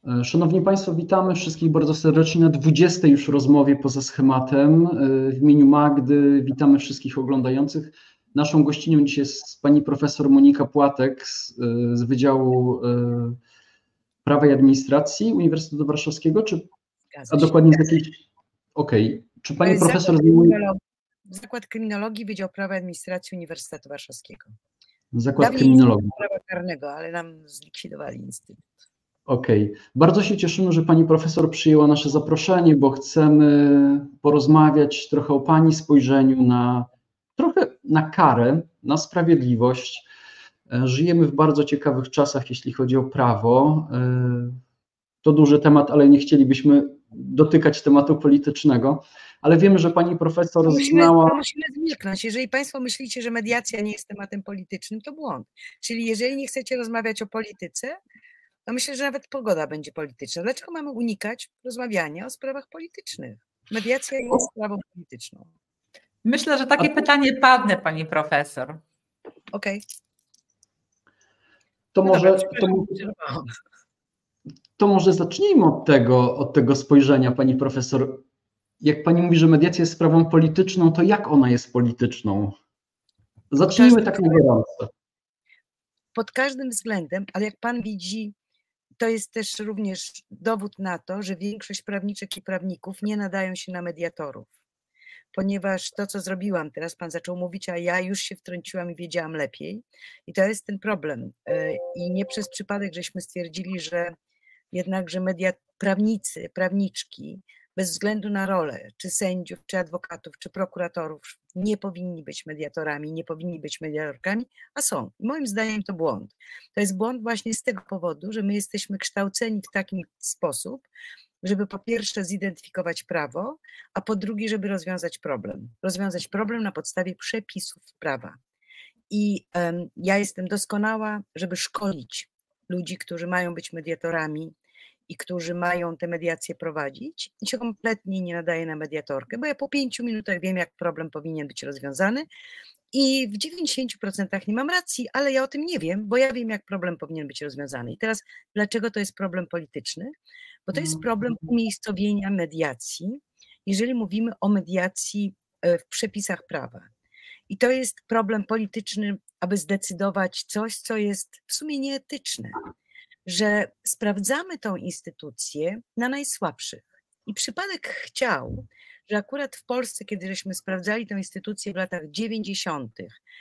Szanowni Państwo, witamy wszystkich bardzo serdecznie na 20. już rozmowie poza schematem. W imieniu Magdy witamy wszystkich oglądających. Naszą gościnią dzisiaj jest pani profesor Monika Płatek z Wydziału Prawa i Administracji Uniwersytetu Warszawskiego, a dokładnie z jakiejś... Okej. Czy pani profesor zajmuje... Zakład Kryminologii, Wydział Prawa i Administracji Uniwersytetu Warszawskiego. Zakład Kryminologii. Prawa karnego, ale nam zlikwidowali instytut. Okej. Bardzo się cieszymy, że pani profesor przyjęła nasze zaproszenie, bo chcemy porozmawiać trochę o pani spojrzeniu trochę na karę, na sprawiedliwość. Żyjemy w bardzo ciekawych czasach, jeśli chodzi o prawo. To duży temat, ale nie chcielibyśmy dotykać tematu politycznego, ale wiemy, że pani profesor znała... Musimy zmilknąć. Jeżeli państwo myślicie, że mediacja nie jest tematem politycznym, to błąd. Czyli jeżeli nie chcecie rozmawiać o polityce, to myślę, że nawet pogoda będzie polityczna. Dlaczego mamy unikać rozmawiania o sprawach politycznych? Mediacja jest sprawą polityczną. Myślę, że takie pytanie padnie, pani profesor. Okej. To może zacznijmy od tego spojrzenia, pani profesor. Jak pani mówi, że mediacja jest sprawą polityczną, to jak ona jest polityczną? Zacznijmy tak na gorąco. Pod każdym względem, ale jak pan widzi, to jest też również dowód na to, że większość prawniczek i prawników nie nadają się na mediatorów. Ponieważ to, co zrobiłam, teraz pan zaczął mówić, a ja już się wtrąciłam i wiedziałam lepiej. I to jest ten problem. I nie przez przypadek żeśmy stwierdzili, że jednakże prawnicy, prawniczki, bez względu na rolę, czy sędziów, czy adwokatów, czy prokuratorów, nie powinni być mediatorami, nie powinni być mediatorkami, a są. I moim zdaniem to błąd. To jest błąd właśnie z tego powodu, że my jesteśmy kształceni w taki sposób, żeby po pierwsze zidentyfikować prawo, a po drugie, żeby rozwiązać problem. Rozwiązać problem na podstawie przepisów prawa. I ja jestem doskonała, żeby szkolić ludzi, którzy mają być mediatorami i którzy mają te mediacje prowadzić, i się kompletnie nie nadaje na mediatorkę, bo ja po 5 minutach wiem, jak problem powinien być rozwiązany i w 90% nie mam racji, ale ja o tym nie wiem, bo ja wiem, jak problem powinien być rozwiązany. I teraz, dlaczego to jest problem polityczny? Bo to jest problem umiejscowienia mediacji, jeżeli mówimy o mediacji w przepisach prawa. I to jest problem polityczny, aby zdecydować coś, co jest w sumie nieetyczne, że sprawdzamy tą instytucję na najsłabszych. I przypadek chciał, że akurat w Polsce, kiedy żeśmy sprawdzali tę instytucję w latach 90.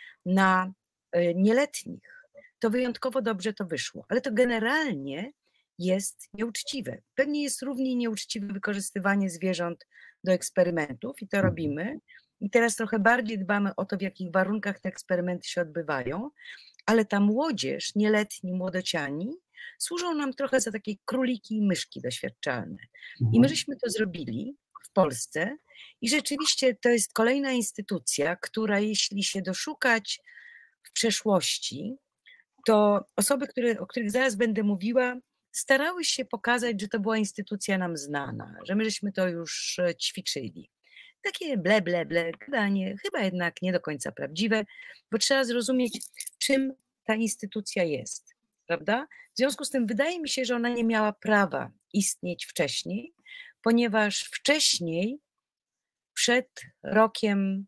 na nieletnich, to wyjątkowo dobrze to wyszło. Ale to generalnie jest nieuczciwe. Pewnie jest równie nieuczciwe wykorzystywanie zwierząt do eksperymentów i to robimy. I teraz trochę bardziej dbamy o to, w jakich warunkach te eksperymenty się odbywają, ale ta młodzież, nieletni, młodociani służą nam trochę za takie króliki i myszki doświadczalne. I my żeśmy to zrobili w Polsce i rzeczywiście to jest kolejna instytucja, która jeśli się doszukać w przeszłości, to osoby, o których zaraz będę mówiła, starały się pokazać, że to była instytucja nam znana, że my żeśmy to już ćwiczyli. Takie ble, ble, ble, gadanie, chyba jednak nie do końca prawdziwe, bo trzeba zrozumieć, czym ta instytucja jest, prawda? W związku z tym wydaje mi się, że ona nie miała prawa istnieć wcześniej, ponieważ wcześniej, przed rokiem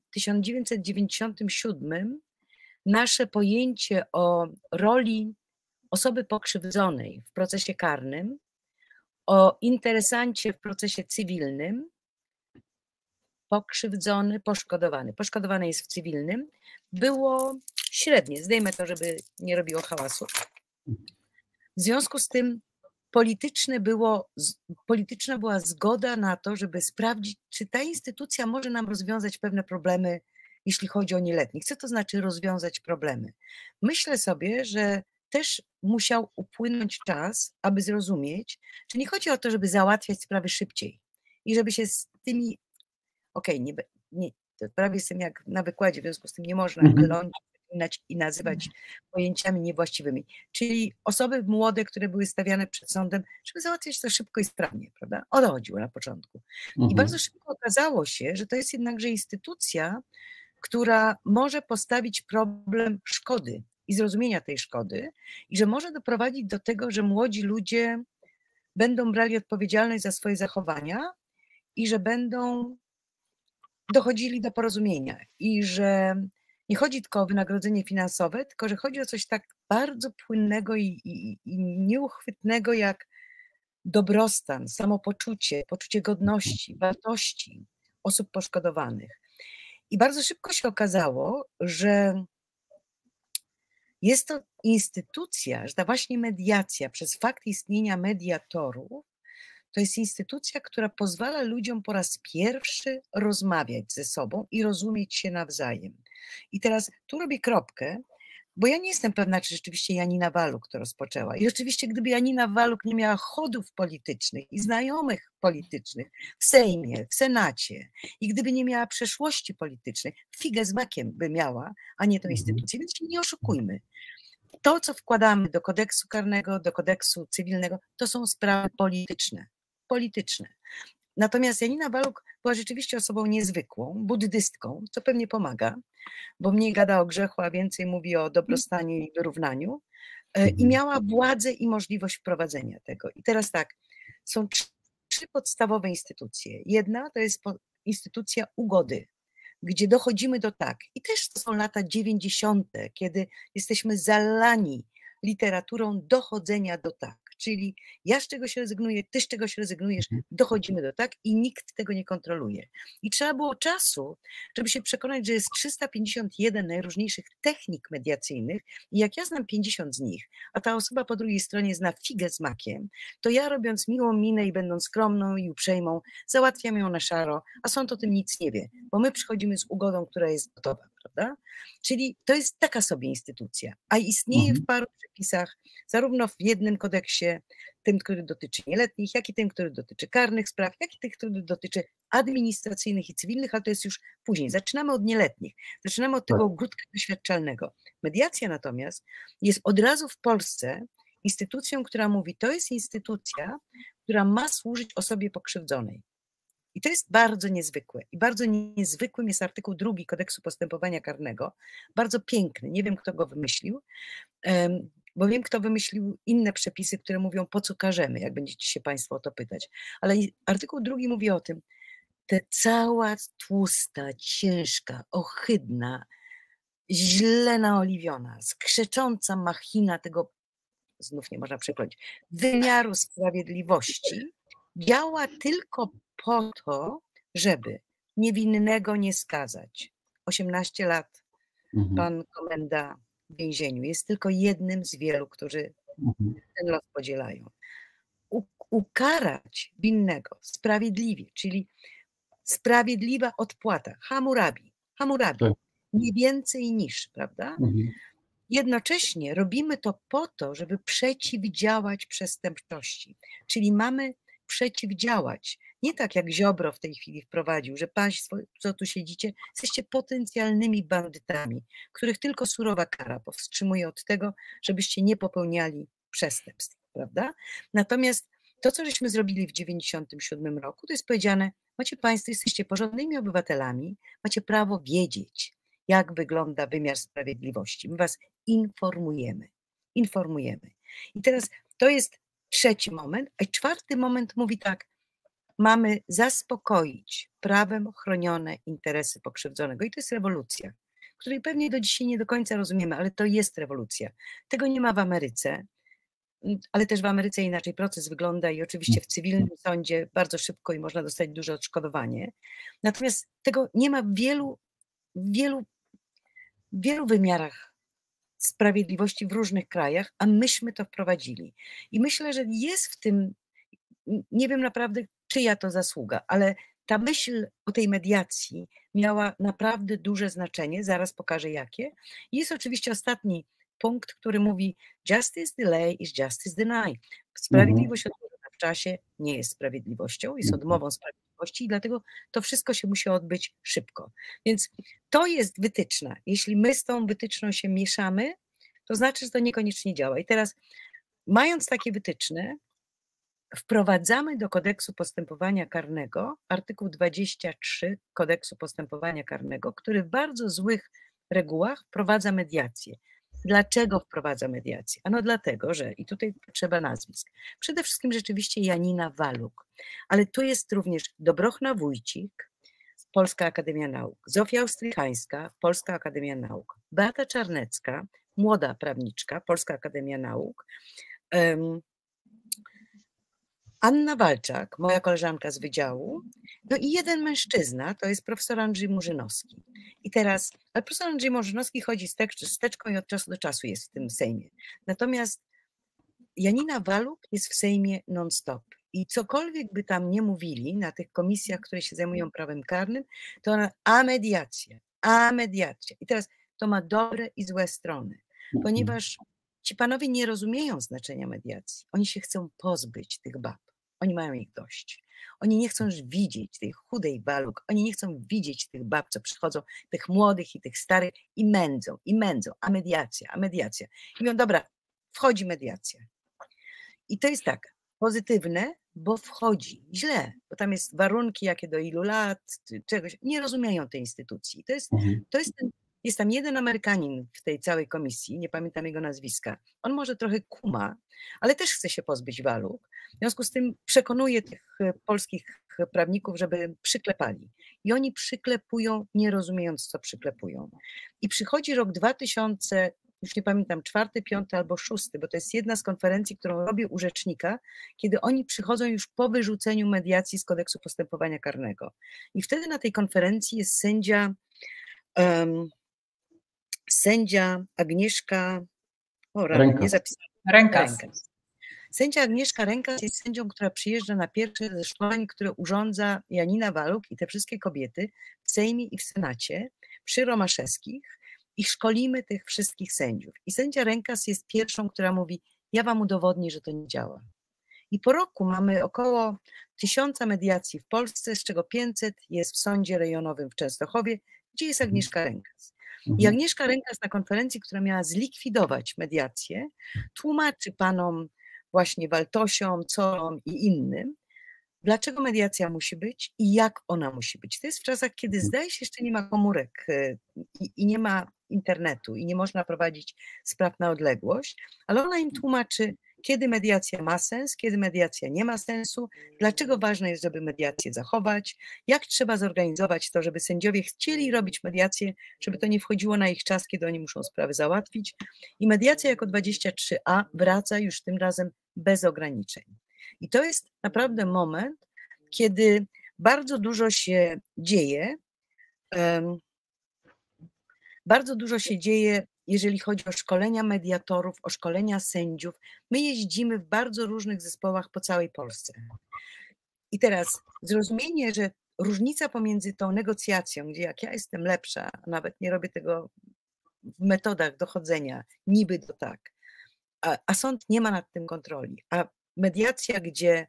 1997, nasze pojęcie o roli osoby pokrzywdzonej w procesie karnym, o interesancie w procesie cywilnym, pokrzywdzony, poszkodowany. Poszkodowany jest w cywilnym. Było średnie. Zdejmę to, żeby nie robiło hałasu. W związku z tym polityczna była zgoda na to, żeby sprawdzić, czy ta instytucja może nam rozwiązać pewne problemy, jeśli chodzi o nieletnich. Co to znaczy rozwiązać problemy? Myślę sobie, że też musiał upłynąć czas, aby zrozumieć, że nie chodzi o to, żeby załatwiać sprawy szybciej i żeby się z tymi prawie jestem jak na wykładzie, w związku z tym nie można kląć i nazywać pojęciami niewłaściwymi. Czyli osoby młode, które były stawiane przed sądem, żeby załatwiać to szybko i sprawnie, prawda? O to chodziło na początku. I bardzo szybko okazało się, że to jest jednakże instytucja, która może postawić problem szkody i zrozumienia tej szkody i że może doprowadzić do tego, że młodzi ludzie będą brali odpowiedzialność za swoje zachowania i że będą dochodzili do porozumienia i że nie chodzi tylko o wynagrodzenie finansowe, tylko że chodzi o coś tak bardzo płynnego i nieuchwytnego jak dobrostan, samopoczucie, poczucie godności, wartości osób poszkodowanych. I bardzo szybko się okazało, że jest to instytucja, że ta właśnie mediacja przez fakt istnienia mediatorów to jest instytucja, która pozwala ludziom po raz pierwszy rozmawiać ze sobą i rozumieć się nawzajem. I teraz tu robię kropkę, bo ja nie jestem pewna, czy rzeczywiście Janina Waluk to rozpoczęła. I oczywiście, gdyby Janina Waluk nie miała chodów politycznych i znajomych politycznych w Sejmie, w Senacie i gdyby nie miała przeszłości politycznej, figę z makiem by miała, a nie tą instytucję. Więc się nie oszukujmy. To, co wkładamy do kodeksu karnego, do kodeksu cywilnego, to są sprawy polityczne. Polityczne. Natomiast Janina Waluk była rzeczywiście osobą niezwykłą, buddystką, co pewnie pomaga, bo mniej gada o grzechu, a więcej mówi o dobrostanie i wyrównaniu. I miała władzę i możliwość wprowadzenia tego. I teraz tak, są trzy podstawowe instytucje. Jedna to jest instytucja ugody, gdzie dochodzimy do tak. I też to są lata 90., kiedy jesteśmy zalani literaturą dochodzenia do tak. Czyli ja z czegoś rezygnuję, ty z czegoś rezygnujesz, dochodzimy do tak i nikt tego nie kontroluje. I trzeba było czasu, żeby się przekonać, że jest 351 najróżniejszych technik mediacyjnych i jak ja znam 50 z nich, a ta osoba po drugiej stronie zna figę z makiem, to ja robiąc miłą minę i będąc skromną i uprzejmą, załatwiam ją na szaro, a sąd o tym nic nie wie, bo my przychodzimy z ugodą, która jest gotowa, prawda? Czyli to jest taka sobie instytucja, a istnieje w paru przepisach, zarówno w jednym kodeksie, tym, który dotyczy nieletnich, jak i tym, który dotyczy karnych spraw, jak i tych, który dotyczy administracyjnych i cywilnych, ale to jest już później. Zaczynamy od nieletnich, zaczynamy od tego ogródka doświadczalnego. Mediacja natomiast jest od razu w Polsce instytucją, która mówi, to jest instytucja, która ma służyć osobie pokrzywdzonej. I to jest bardzo niezwykłe. I bardzo niezwykłym jest artykuł 2 Kodeksu Postępowania Karnego. Bardzo piękny. Nie wiem, kto go wymyślił, bo wiem, kto wymyślił inne przepisy, które mówią, po co karzemy, jak będziecie się Państwo o to pytać. Ale artykuł 2 mówi o tym, ta cała tłusta, ciężka, ohydna, źle naoliwiona, skrzecząca machina tego, znów nie można przekroczyć, wymiaru sprawiedliwości działa tylko po to, żeby niewinnego nie skazać. 18 lat pan komenda w więzieniu jest tylko jednym z wielu, którzy ten los podzielają. Ukarać winnego sprawiedliwie, czyli sprawiedliwa odpłata, Hammurabi, nie więcej niż, prawda? Jednocześnie robimy to po to, żeby przeciwdziałać przestępczości, czyli mamy przeciwdziałać. Nie tak jak Ziobro w tej chwili wprowadził, że Państwo, co tu siedzicie, jesteście potencjalnymi bandytami, których tylko surowa kara powstrzymuje od tego, żebyście nie popełniali przestępstw, prawda? Natomiast to, co żeśmy zrobili w 1997 roku, to jest powiedziane, macie Państwo, jesteście porządnymi obywatelami, macie prawo wiedzieć, jak wygląda wymiar sprawiedliwości. My Was informujemy. I teraz to jest trzeci moment, a czwarty moment mówi tak, mamy zaspokoić prawem chronione interesy pokrzywdzonego i to jest rewolucja, której pewnie do dzisiaj nie do końca rozumiemy, ale to jest rewolucja. Tego nie ma w Ameryce, ale też w Ameryce inaczej proces wygląda i oczywiście w cywilnym sądzie bardzo szybko i można dostać duże odszkodowanie. Natomiast tego nie ma w wielu wymiarach sprawiedliwości w różnych krajach, a myśmy to wprowadzili. I myślę, że jest w tym, nie wiem naprawdę, czyja to zasługa, ale ta myśl o tej mediacji miała naprawdę duże znaczenie, zaraz pokażę jakie. Jest oczywiście ostatni punkt, który mówi justice delay is justice denied. Sprawiedliwość odmowa w czasie nie jest sprawiedliwością, jest odmową sprawiedliwości i dlatego to wszystko się musi odbyć szybko. Więc to jest wytyczna. Jeśli my z tą wytyczną się mieszamy, to znaczy, że to niekoniecznie działa. I teraz, mając takie wytyczne, wprowadzamy do Kodeksu Postępowania Karnego artykuł 23 Kodeksu Postępowania Karnego, który w bardzo złych regułach wprowadza mediację. Dlaczego wprowadza mediację? Ano dlatego, że, i tutaj trzeba nazwisk, przede wszystkim rzeczywiście Janina Waluk, ale tu jest również Dobrochna Wójcik, Polska Akademia Nauk, Zofia Ostrychańska, Polska Akademia Nauk, Beata Czarnecka, młoda prawniczka, Polska Akademia Nauk, Anna Walczak, moja koleżanka z wydziału, no i jeden mężczyzna, to jest profesor Andrzej Murzynowski. I teraz, ale profesor Andrzej Murzynowski chodzi z teczką i od czasu do czasu jest w tym Sejmie. Natomiast Janina Waluk jest w Sejmie non-stop. I cokolwiek by tam nie mówili na tych komisjach, które się zajmują prawem karnym, to ona, a mediacja. I teraz to ma dobre i złe strony, ponieważ ci panowie nie rozumieją znaczenia mediacji. Oni się chcą pozbyć tych bab. Oni mają ich dość. Oni nie chcą już widzieć tej chudej Waluk. Oni nie chcą widzieć tych bab, co przychodzą, tych młodych i tych starych i mędzą. A mediacja. I mówią, dobra, wchodzi mediacja. I to jest tak, pozytywne, bo wchodzi. Źle, bo tam jest warunki, jakie do ilu lat, czegoś. Nie rozumieją tej instytucji. Jest tam jeden Amerykanin w tej całej komisji, nie pamiętam jego nazwiska. On może trochę kuma, ale też chce się pozbyć Waluk. W związku z tym przekonuje tych polskich prawników, żeby przyklepali. I oni przyklepują, nie rozumiejąc, co przyklepują. I przychodzi rok 2000, już nie pamiętam, 4., 5. albo 6., bo to jest jedna z konferencji, którą robię u rzecznika, kiedy oni przychodzą już po wyrzuceniu mediacji z kodeksu postępowania karnego. I wtedy na tej konferencji jest sędzia Agnieszka Rękas. nie zapisałam. Rękas. Sędzia Agnieszka Rękas jest sędzią, która przyjeżdża na pierwsze ze szkoleń, które urządza Janina Waluk i te wszystkie kobiety w Sejmie i w Senacie przy Romaszewskich i szkolimy tych wszystkich sędziów. I sędzia Rękas jest pierwszą, która mówi, ja wam udowodnię, że to nie działa. I po roku mamy około 1000 mediacji w Polsce, z czego 500 jest w sądzie rejonowym w Częstochowie, gdzie jest Agnieszka Rękas. I Agnieszka Rękas na konferencji, która miała zlikwidować mediację, tłumaczy panom właśnie Waltosiom, Colom i innym, dlaczego mediacja musi być i jak ona musi być. To jest w czasach, kiedy zdaje się jeszcze nie ma komórek i nie ma internetu i nie można prowadzić spraw na odległość, ale ona im tłumaczy, kiedy mediacja ma sens, kiedy mediacja nie ma sensu, dlaczego ważne jest, żeby mediację zachować, jak trzeba zorganizować to, żeby sędziowie chcieli robić mediację, żeby to nie wchodziło na ich czas, kiedy oni muszą sprawy załatwić. I mediacja jako 23a wraca już tym razem bez ograniczeń. I to jest naprawdę moment, kiedy bardzo dużo się dzieje, jeżeli chodzi o szkolenia mediatorów, o szkolenia sędziów. My jeździmy w bardzo różnych zespołach po całej Polsce. I teraz zrozumienie, że różnica pomiędzy tą negocjacją, gdzie jak ja jestem lepsza, nawet nie robię tego w metodach dochodzenia, niby to tak, a sąd nie ma nad tym kontroli, a mediacja, gdzie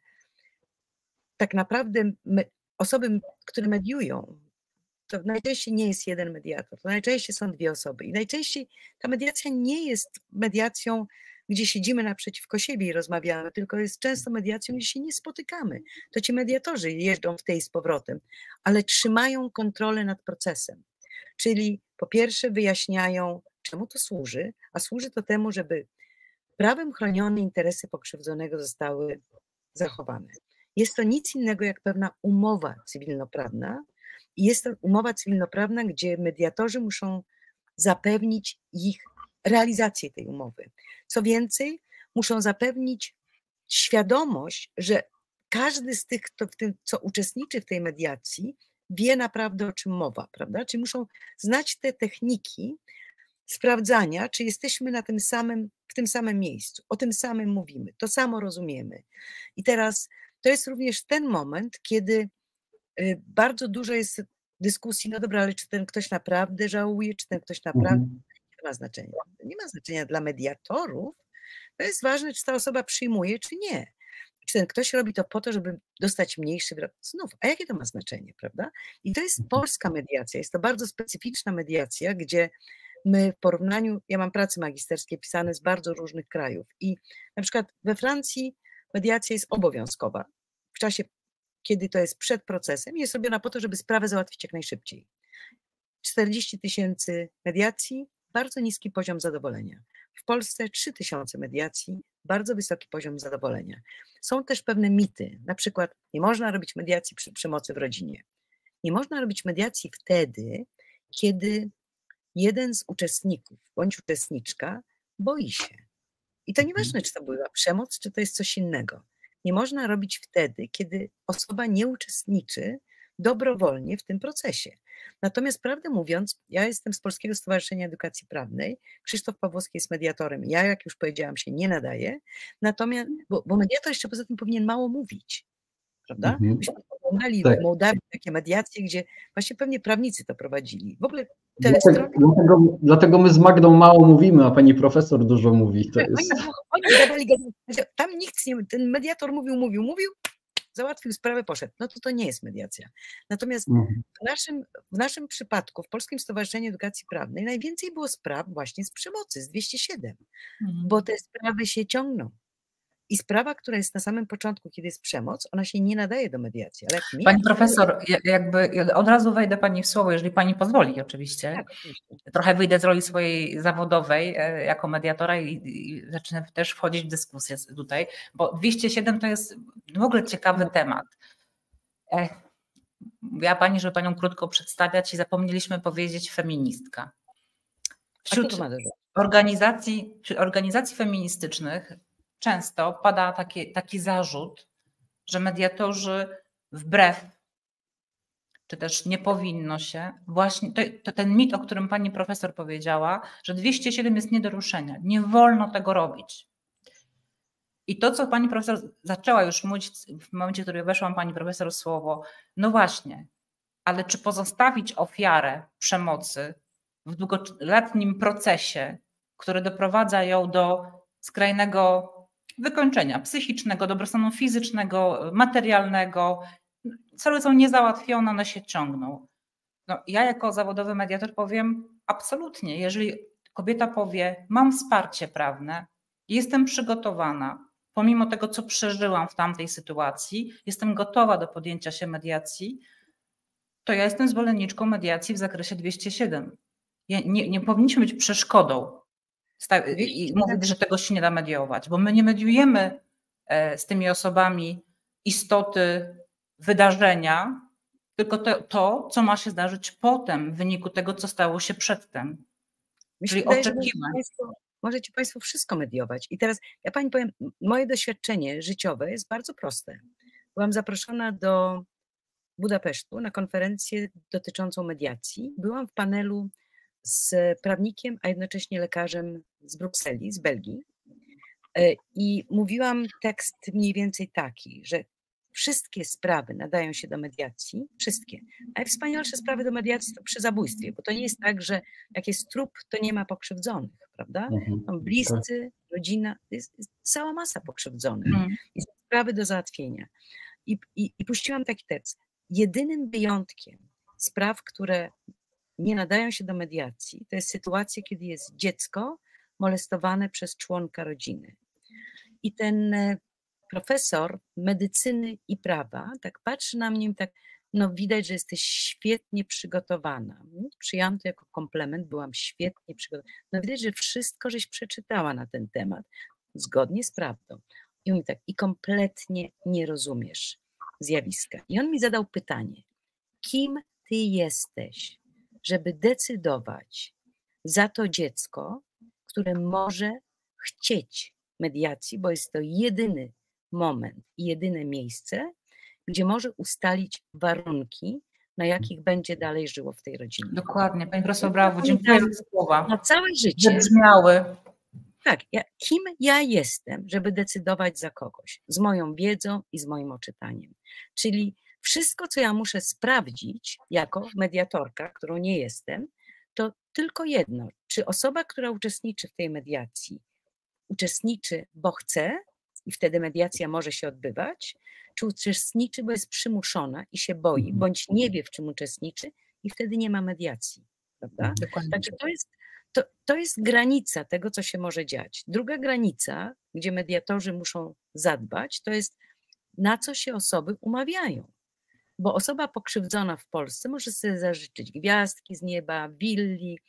tak naprawdę osoby, które mediują, to najczęściej nie jest jeden mediator, to najczęściej są 2 osoby i najczęściej ta mediacja nie jest mediacją, gdzie siedzimy naprzeciwko siebie i rozmawiamy, tylko jest często mediacją, gdzie się nie spotykamy. To ci mediatorzy jeżdżą w tej z powrotem, ale trzymają kontrolę nad procesem. Czyli po pierwsze wyjaśniają, czemu to służy, a służy to temu, żeby prawem chronione interesy pokrzywdzonego zostały zachowane. Jest to nic innego jak pewna umowa cywilnoprawna i jest to umowa cywilnoprawna, gdzie mediatorzy muszą zapewnić ich realizację tej umowy. Co więcej, muszą zapewnić świadomość, że każdy z tych, kto co uczestniczy w tej mediacji, wie naprawdę, o czym mowa, prawda? Czyli muszą znać te techniki sprawdzania, czy jesteśmy w tym samym miejscu, o tym samym mówimy, to samo rozumiemy. I teraz to jest również ten moment, kiedy bardzo dużo jest dyskusji, no dobra, ale czy ten ktoś naprawdę żałuje, czy ten ktoś naprawdę nie ma znaczenia. Nie ma znaczenia dla mediatorów. To jest ważne, czy ta osoba przyjmuje, czy nie. Czy ten ktoś robi to po to, żeby dostać mniejszy wyrok? Znów, a jakie to ma znaczenie, prawda? I to jest polska mediacja, jest to bardzo specyficzna mediacja, gdzie my w porównaniu, ja mam prace magisterskie pisane z bardzo różnych krajów i na przykład we Francji mediacja jest obowiązkowa. W czasie, kiedy to jest przed procesem, jest robiona po to, żeby sprawę załatwić jak najszybciej. 40 000 mediacji bardzo niski poziom zadowolenia. W Polsce 3000 mediacji, bardzo wysoki poziom zadowolenia. Są też pewne mity, na przykład nie można robić mediacji przy przemocy w rodzinie. Nie można robić mediacji wtedy, kiedy jeden z uczestników bądź uczestniczka boi się. I to nieważne, czy to była przemoc, czy to jest coś innego. Nie można robić wtedy, kiedy osoba nie uczestniczy dobrowolnie w tym procesie. Natomiast prawdę mówiąc, ja jestem z Polskiego Stowarzyszenia Edukacji Prawnej, Krzysztof Pawłowski jest mediatorem, ja, jak już powiedziałam, się nie nadaję, natomiast, bo mediator jeszcze poza tym powinien mało mówić, prawda? Myśmy oglądali w Mołdawii takie mediacje, gdzie właśnie pewnie prawnicy to prowadzili. W ogóle Dlatego my z Magdą mało mówimy, a pani profesor dużo mówi. To jest... Oni gadali, tam nikt nie, ten mediator mówił, załatwił sprawę, poszedł. No to nie jest mediacja. Natomiast w naszym przypadku, w Polskim Stowarzyszeniu Edukacji Prawnej, najwięcej było spraw właśnie z przemocy, z 207, bo te sprawy się ciągną. I sprawa, która jest na samym początku, kiedy jest przemoc, ona się nie nadaje do mediacji. Ale pani profesor, jakby od razu wejdę pani w słowo, jeżeli pani pozwoli oczywiście. Tak, oczywiście. Trochę wyjdę z roli swojej zawodowej jako mediatora i zacznę też wchodzić w dyskusję tutaj, bo 207 to jest w ogóle ciekawy temat. Ja pani, żeby panią krótko przedstawiać, i zapomnieliśmy powiedzieć feministka. Wśród organizacji feministycznych często pada taki zarzut, że mediatorzy wbrew, czy też nie powinno się, właśnie to ten mit, o którym pani profesor powiedziała, że 207 jest nie do ruszenia, nie wolno tego robić. I to, co pani profesor zaczęła już mówić w momencie, w którym weszłam pani profesor w słowo, no właśnie, ale czy pozostawić ofiarę przemocy w długoletnim procesie, który doprowadza ją do skrajnego wykończenia psychicznego, dobrostanu fizycznego, materialnego, cele są niezałatwione, one się ciągną. No, ja jako zawodowy mediator powiem absolutnie, jeżeli kobieta powie, mam wsparcie prawne, jestem przygotowana, pomimo tego, co przeżyłam w tamtej sytuacji, jestem gotowa do podjęcia się mediacji, to ja jestem zwolenniczką mediacji w zakresie 207. Nie powinniśmy być przeszkodą i mówić, że tego się nie da mediować, bo my nie mediujemy z tymi osobami istoty wydarzenia, tylko to, co ma się zdarzyć potem w wyniku tego, co stało się przedtem. Czyli oczekiwań. Możecie państwo wszystko mediować. I teraz ja pani powiem, moje doświadczenie życiowe jest bardzo proste. Byłam zaproszona do Budapesztu na konferencję dotyczącą mediacji. Byłam w panelu z prawnikiem, a jednocześnie lekarzem z Brukseli, z Belgii. I mówiłam tekst mniej więcej taki, że wszystkie sprawy nadają się do mediacji, wszystkie. Najwspanialsze sprawy do mediacji to przy zabójstwie, bo to nie jest tak, że jak jest trup, to nie ma pokrzywdzonych, prawda? Są bliscy, rodzina, jest cała masa pokrzywdzonych. I są sprawy do załatwienia. I puściłam taki tekst. Jedynym wyjątkiem spraw, które nie nadają się do mediacji, to jest sytuacja, kiedy jest dziecko molestowane przez członka rodziny. I ten profesor medycyny i prawa tak patrzy na mnie, tak, no widać, że jesteś świetnie przygotowana. Przyjęłam to jako komplement, byłam świetnie przygotowana. No widać, że wszystko żeś przeczytała na ten temat, zgodnie z prawdą. I on mi tak, i kompletnie nie rozumiesz zjawiska. I on mi zadał pytanie, kim ty jesteś, żeby decydować za to dziecko, które może chcieć mediacji, bo jest to jedyny moment i jedyne miejsce, gdzie może ustalić warunki, na jakich będzie dalej żyło w tej rodzinie. Dokładnie, pani profesor, brawo, dziękuję za słowa. Na całe życie. Wybrzmiały. Tak, kim ja jestem, żeby decydować za kogoś, z moją wiedzą i z moim oczytaniem. Czyli wszystko, co ja muszę sprawdzić jako mediatorka, którą nie jestem, to tylko jedno, czy osoba, która uczestniczy w tej mediacji, uczestniczy, bo chce i wtedy mediacja może się odbywać, czy uczestniczy, bo jest przymuszona i się boi, bądź nie wie, w czym uczestniczy i wtedy nie ma mediacji, prawda? Także to jest granica tego, co się może dziać. Druga granica, gdzie mediatorzy muszą zadbać, to jest na co się osoby umawiają. Bo osoba pokrzywdzona w Polsce może sobie zażyczyć gwiazdki z nieba, willi,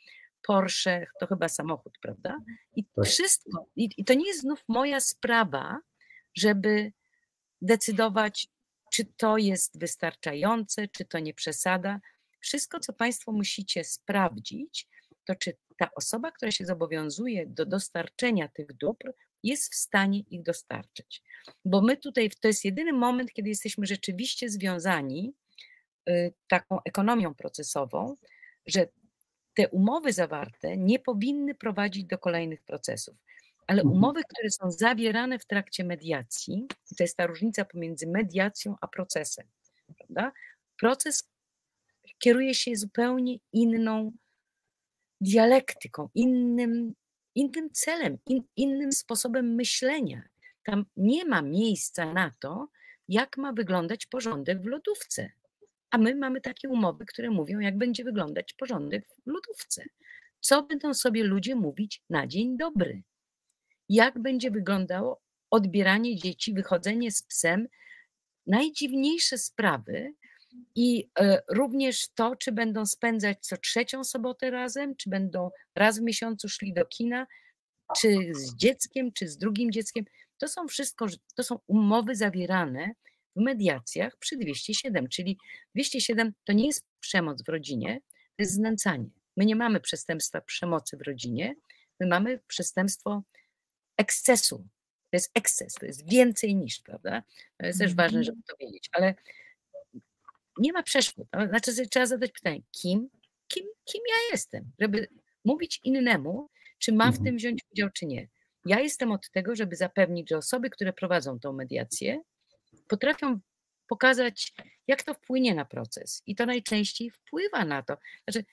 Porsche to chyba samochód, prawda? I Tak. wszystko, i to nie jest znów moja sprawa, żeby decydować, czy to jest wystarczające, czy to nie przesada. Wszystko, co Państwo musicie sprawdzić, to czy ta osoba, która się zobowiązuje do dostarczenia tych dóbr, jest w stanie ich dostarczyć. Bo my tutaj, to jest jedyny moment, kiedy jesteśmy rzeczywiście związani taką ekonomią procesową, że te umowy zawarte nie powinny prowadzić do kolejnych procesów. Ale umowy, które są zawierane w trakcie mediacji, to jest ta różnica pomiędzy mediacją a procesem, prawda? Proces kieruje się zupełnie inną dialektyką, innym celem, innym sposobem myślenia. Tam nie ma miejsca na to, jak ma wyglądać porządek w lodówce. A my mamy takie umowy, które mówią, jak będzie wyglądać porządek w lodówce. Co będą sobie ludzie mówić na dzień dobry? Jak będzie wyglądało odbieranie dzieci, wychodzenie z psem, najdziwniejsze sprawy i również to, czy będą spędzać co trzecią sobotę razem, czy będą raz w miesiącu szli do kina, czy z dzieckiem, czy z drugim dzieckiem. To są wszystko, to są umowy zawierane w mediacjach przy 207, czyli 207 to nie jest przemoc w rodzinie, to jest znęcanie. My nie mamy przestępstwa przemocy w rodzinie, my mamy przestępstwo ekscesu. To jest eksces, to jest więcej niż, prawda? To jest też ważne, żeby to wiedzieć, ale nie ma przeszkód. Znaczy trzeba zadać pytanie, kim ja jestem, żeby mówić innemu, czy ma w tym wziąć udział, czy nie. Ja jestem od tego, żeby zapewnić, że osoby, które prowadzą tą mediację, potrafią pokazać, jak to wpłynie na proces. I to najczęściej wpływa na to. Znaczy,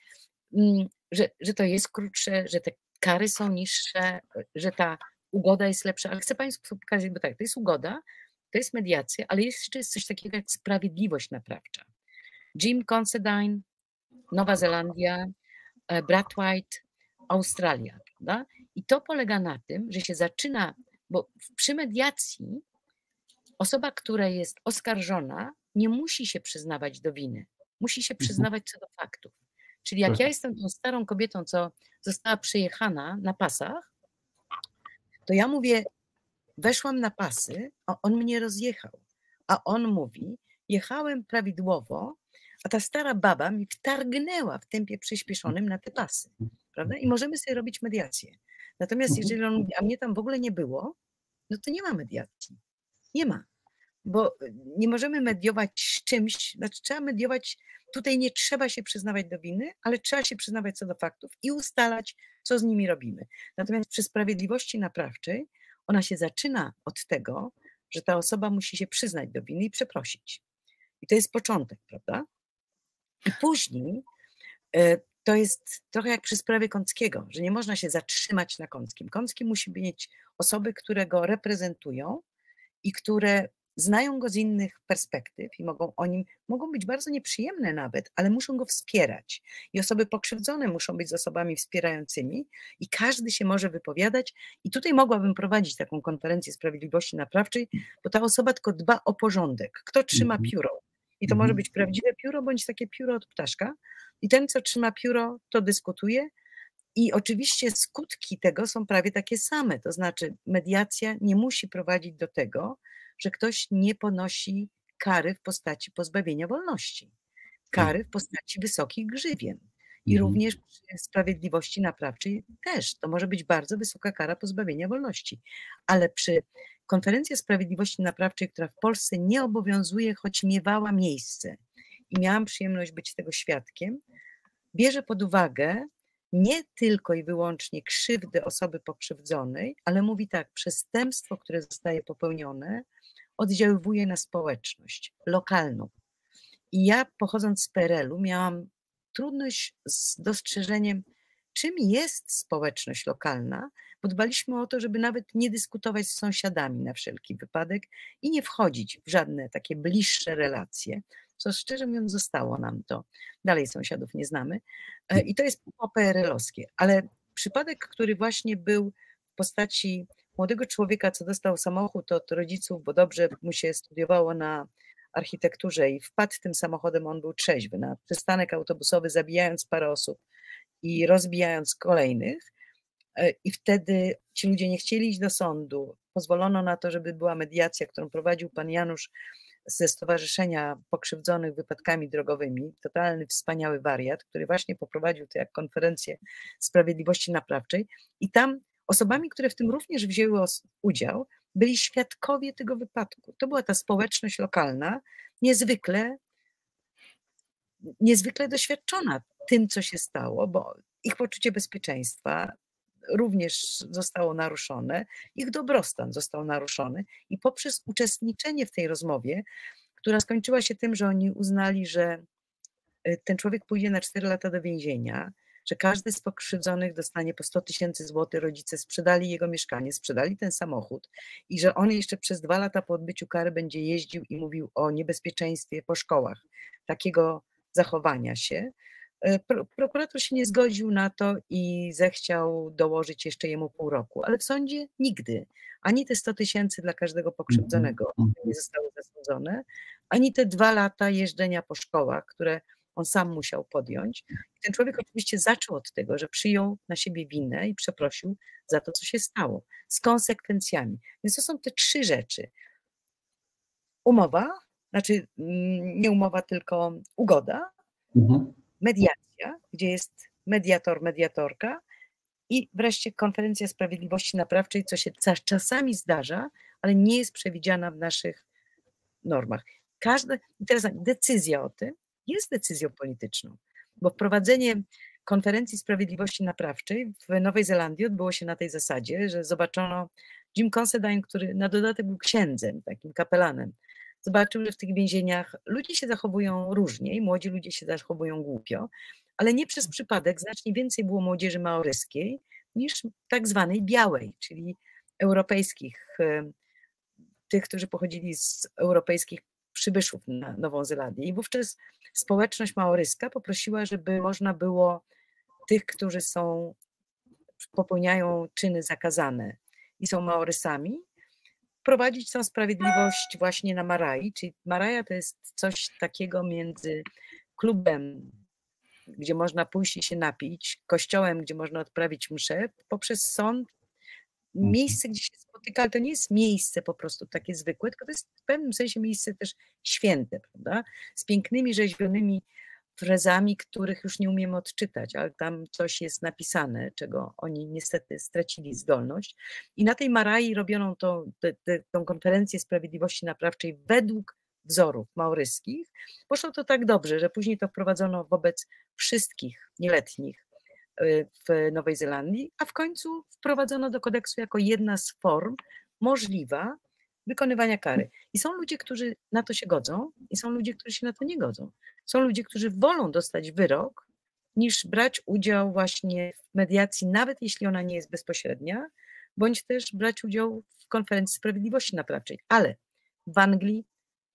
że to jest krótsze, że te kary są niższe, że ta ugoda jest lepsza. Ale chcę Państwu pokazać, bo tak, to jest ugoda, to jest mediacja, ale jeszcze jest coś takiego jak sprawiedliwość naprawcza. Jim Considine, Nowa Zelandia, Brad White, Australia. Prawda? I to polega na tym, że się zaczyna, bo przy mediacji osoba, która jest oskarżona, nie musi się przyznawać do winy. Musi się przyznawać co do faktów. Czyli jak ja jestem tą starą kobietą, co została przejechana na pasach, to ja mówię, weszłam na pasy, a on mnie rozjechał. A on mówi, jechałem prawidłowo, a ta stara baba mi wtargnęła w tempie przyspieszonym na te pasy. Prawda? I możemy sobie robić mediację. Natomiast jeżeli on mówi, a mnie tam w ogóle nie było, no to nie ma mediacji. Nie ma. Bo nie możemy mediować z czymś, znaczy trzeba mediować, tutaj nie trzeba się przyznawać do winy, ale trzeba się przyznawać co do faktów i ustalać, co z nimi robimy. Natomiast przy sprawiedliwości naprawczej ona się zaczyna od tego, że ta osoba musi się przyznać do winy i przeprosić. I to jest początek, prawda? I później to jest trochę jak przy sprawie Kąckiego, że nie można się zatrzymać na Kąckim. Kącki musi mieć osoby, które go reprezentują i które znają go z innych perspektyw i mogą być bardzo nieprzyjemne nawet, ale muszą go wspierać. I osoby pokrzywdzone muszą być z osobami wspierającymi i każdy się może wypowiadać. I tutaj mogłabym prowadzić taką konferencję sprawiedliwości naprawczej, bo ta osoba tylko dba o porządek. Kto trzyma pióro? I to może być prawdziwe pióro, bądź takie pióro od ptaszka. I ten, co trzyma pióro, to dyskutuje. I oczywiście skutki tego są prawie takie same. To znaczy mediacja nie musi prowadzić do tego, że ktoś nie ponosi kary w postaci pozbawienia wolności. Kary w postaci wysokich grzywien. I również przy sprawiedliwości naprawczej też. To może być bardzo wysoka kara pozbawienia wolności. Ale przy konferencji sprawiedliwości naprawczej, która w Polsce nie obowiązuje, choć miewała miejsce i miałam przyjemność być tego świadkiem, bierze pod uwagę nie tylko i wyłącznie krzywdy osoby pokrzywdzonej, ale mówi tak, przestępstwo, które zostaje popełnione, oddziaływuje na społeczność lokalną. I ja, pochodząc z PRL-u, miałam trudność z dostrzeżeniem, czym jest społeczność lokalna, bo dbaliśmy o to, żeby nawet nie dyskutować z sąsiadami na wszelki wypadek i nie wchodzić w żadne takie bliższe relacje, co szczerze mówiąc zostało nam to. Dalej sąsiadów nie znamy i to jest po-PRL-owskie. Ale przypadek, który właśnie był w postaci młodego człowieka, co dostał samochód od rodziców, bo dobrze mu się studiowało na architekturze i wpadł tym samochodem, on był trzeźwy, na przystanek autobusowy, zabijając parę osób. i rozbijając kolejnych. I wtedy ci ludzie nie chcieli iść do sądu. Pozwolono na to, żeby była mediacja, którą prowadził pan Janusz ze Stowarzyszenia Pokrzywdzonych Wypadkami Drogowymi. Totalny, wspaniały wariat, który właśnie poprowadził to jak konferencję sprawiedliwości naprawczej. I tam osobami, które w tym również wzięły udział, byli świadkowie tego wypadku. To była ta społeczność lokalna, niezwykle doświadczona tym, co się stało, bo ich poczucie bezpieczeństwa również zostało naruszone, ich dobrostan został naruszony i poprzez uczestniczenie w tej rozmowie, która skończyła się tym, że oni uznali, że ten człowiek pójdzie na 4 lata do więzienia, że każdy z pokrzywdzonych dostanie po 100 000 złotych, rodzice sprzedali jego mieszkanie, sprzedali ten samochód i że on jeszcze przez 2 lata po odbyciu kary będzie jeździł i mówił o niebezpieczeństwie po szkołach takiego zachowania się. Prokurator się nie zgodził na to i zechciał dołożyć jeszcze jemu pół roku, ale w sądzie nigdy ani te 100 000 dla każdego pokrzywdzonego nie zostały zasądzone, ani te 2 lata jeżdżenia po szkołach, które on sam musiał podjąć. I ten człowiek oczywiście zaczął od tego, że przyjął na siebie winę i przeprosił za to, co się stało, z konsekwencjami. Więc to są te 3 rzeczy. Umowa, znaczy nie umowa, tylko ugoda, mediacja, gdzie jest mediator, mediatorka i wreszcie konferencja sprawiedliwości naprawczej, co się czasami zdarza, ale nie jest przewidziana w naszych normach. Teraz decyzja o tym jest decyzją polityczną, bo wprowadzenie konferencji sprawiedliwości naprawczej w Nowej Zelandii odbyło się na tej zasadzie, że zobaczono Jim Considine, który na dodatek był księdzem, takim kapelanem, zobaczył, że w tych więzieniach ludzie się zachowują różnie i młodzi ludzie się zachowują głupio, ale nie przez przypadek znacznie więcej było młodzieży maoryskiej niż tak zwanej białej, czyli europejskich, tych, którzy pochodzili z europejskich przybyszów na Nową Zelandię. I wówczas społeczność maoryska poprosiła, żeby można było tych, którzy popełniają czyny zakazane i są Maorysami, prowadzić tą sprawiedliwość właśnie na Marai, czyli Maraja to jest coś takiego między klubem, gdzie można pójść i się napić, kościołem, gdzie można odprawić mszę, poprzez sąd, miejsce, gdzie się spotyka, ale to nie jest miejsce po prostu takie zwykłe, tylko to jest w pewnym sensie miejsce też święte, prawda? Z pięknymi, rzeźbionymi frezami, których już nie umiemy odczytać, ale tam coś jest napisane, czego oni niestety stracili zdolność. I na tej Marai robiono tą konferencję sprawiedliwości naprawczej według wzorów maoryskich. Poszło to tak dobrze, że później to wprowadzono wobec wszystkich nieletnich w Nowej Zelandii, a w końcu wprowadzono do kodeksu jako jedna z form możliwa wykonywania kary. I są ludzie, którzy na to się godzą i są ludzie, którzy się na to nie godzą. Są ludzie, którzy wolą dostać wyrok, niż brać udział właśnie w mediacji, nawet jeśli ona nie jest bezpośrednia, bądź też brać udział w konferencji sprawiedliwości naprawczej. Ale w Anglii,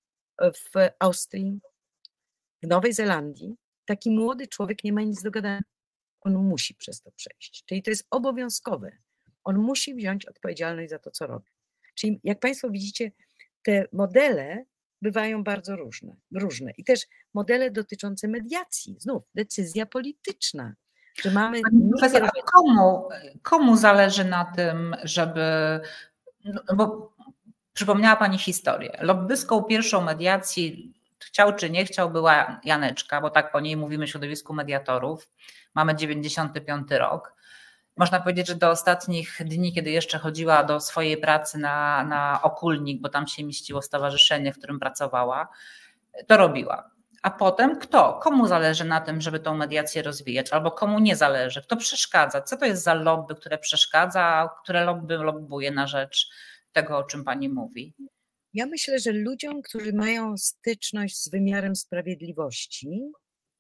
w Austrii, w Nowej Zelandii taki młody człowiek nie ma nic do gadania. On musi przez to przejść. Czyli to jest obowiązkowe. On musi wziąć odpowiedzialność za to, co robi. Czyli jak Państwo widzicie, te modele bywają bardzo różne. I też modele dotyczące mediacji. Znów decyzja polityczna, że mamy... Profesor, a komu zależy na tym, żeby... No, bo przypomniała Pani historię. Lobbystką pierwszą mediacji, chciał czy nie chciał, była Janeczka, bo tak po niej mówimy w środowisku mediatorów. Mamy 95 rok. Można powiedzieć, że do ostatnich dni, kiedy jeszcze chodziła do swojej pracy na Okulnik, bo tam się mieściło stowarzyszenie, w którym pracowała, to robiła. A potem kto? Komu zależy na tym, żeby tą mediację rozwijać, albo komu nie zależy? Kto przeszkadza? Co to jest za lobby, które przeszkadza, a które lobbuje na rzecz tego, o czym Pani mówi? Ja myślę, że ludziom, którzy mają styczność z wymiarem sprawiedliwości,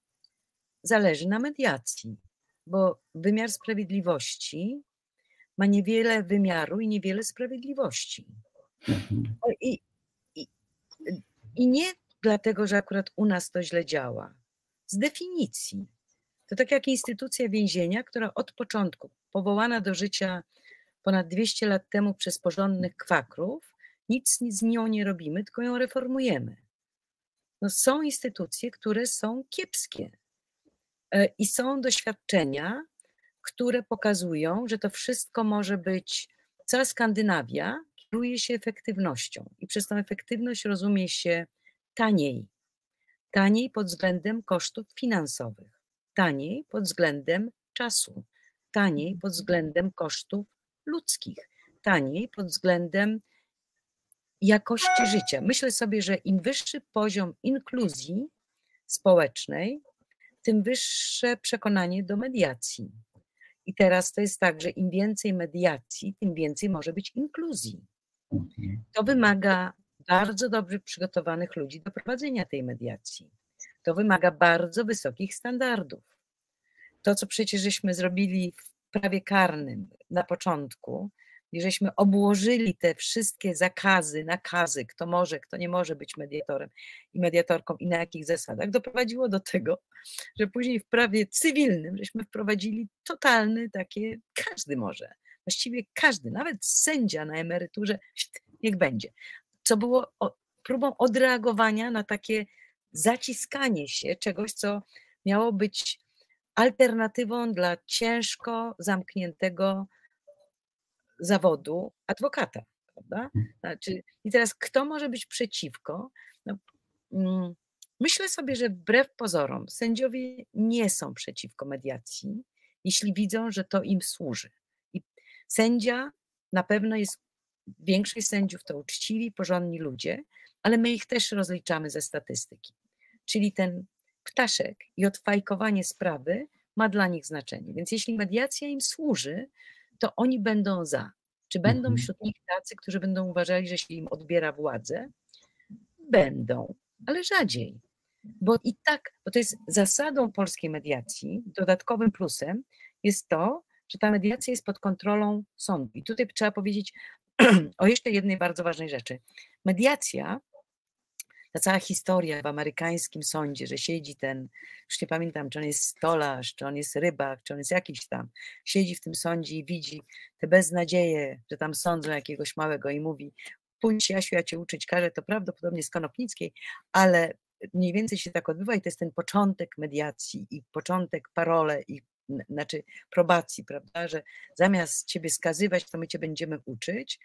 zależy na mediacji, bo wymiar sprawiedliwości ma niewiele wymiaru i niewiele sprawiedliwości. I nie dlatego, że akurat u nas to źle działa. Z definicji. To tak jak instytucja więzienia, która od początku, powołana do życia ponad 200 lat temu przez porządnych kwakrów, nic z nią nie robimy, tylko ją reformujemy. No, są instytucje, które są kiepskie. I są doświadczenia, które pokazują, że to wszystko może być, cała Skandynawia kieruje się efektywnością i przez tą efektywność rozumie się taniej. Taniej pod względem kosztów finansowych, taniej pod względem czasu, taniej pod względem kosztów ludzkich, taniej pod względem jakości życia. Myślę sobie, że im wyższy poziom inkluzji społecznej, tym wyższe przekonanie do mediacji. I teraz to jest tak, że im więcej mediacji, tym więcej może być inkluzji. To wymaga bardzo dobrze przygotowanych ludzi do prowadzenia tej mediacji. To wymaga bardzo wysokich standardów. To, co przecież żeśmy zrobili w prawie karnym na początku, i żeśmy obłożyli te wszystkie zakazy, nakazy, kto może, kto nie może być mediatorem i mediatorką i na jakich zasadach, doprowadziło do tego, że później w prawie cywilnym żeśmy wprowadzili totalny takie, każdy może, właściwie każdy, nawet sędzia na emeryturze, niech będzie. Co było próbą odreagowania na takie zaciskanie się czegoś, co miało być alternatywą dla ciężko zamkniętego zawodu adwokata, prawda? Znaczy, i teraz kto może być przeciwko? No, myślę sobie, że wbrew pozorom sędziowie nie są przeciwko mediacji, jeśli widzą, że to im służy. I sędzia na pewno jest, większość sędziów to uczciwi, porządni ludzie, ale my ich też rozliczamy ze statystyki. Czyli ten ptaszek i odfajkowanie sprawy ma dla nich znaczenie. Więc jeśli mediacja im służy, to oni będą za. Czy będą wśród nich tacy, którzy będą uważali, że się im odbiera władzę? Będą, ale rzadziej. Bo i tak, bo to jest zasadą polskiej mediacji, dodatkowym plusem jest to, że ta mediacja jest pod kontrolą sądu. I tutaj trzeba powiedzieć o jeszcze jednej bardzo ważnej rzeczy. Mediacja, ta cała historia w amerykańskim sądzie, że siedzi ten, już nie pamiętam, czy on jest stolarz, czy on jest rybak, czy on jest jakiś tam, siedzi w tym sądzie i widzi te beznadzieje, że tam sądzą jakiegoś małego i mówi: pójdź, Jasiu, ja cię uczyć każę, to prawdopodobnie z Konopnickiej, ale mniej więcej się tak odbywa i to jest ten początek mediacji i początek parole i znaczy probacji, prawda, że zamiast ciebie skazywać, to my cię będziemy uczyć.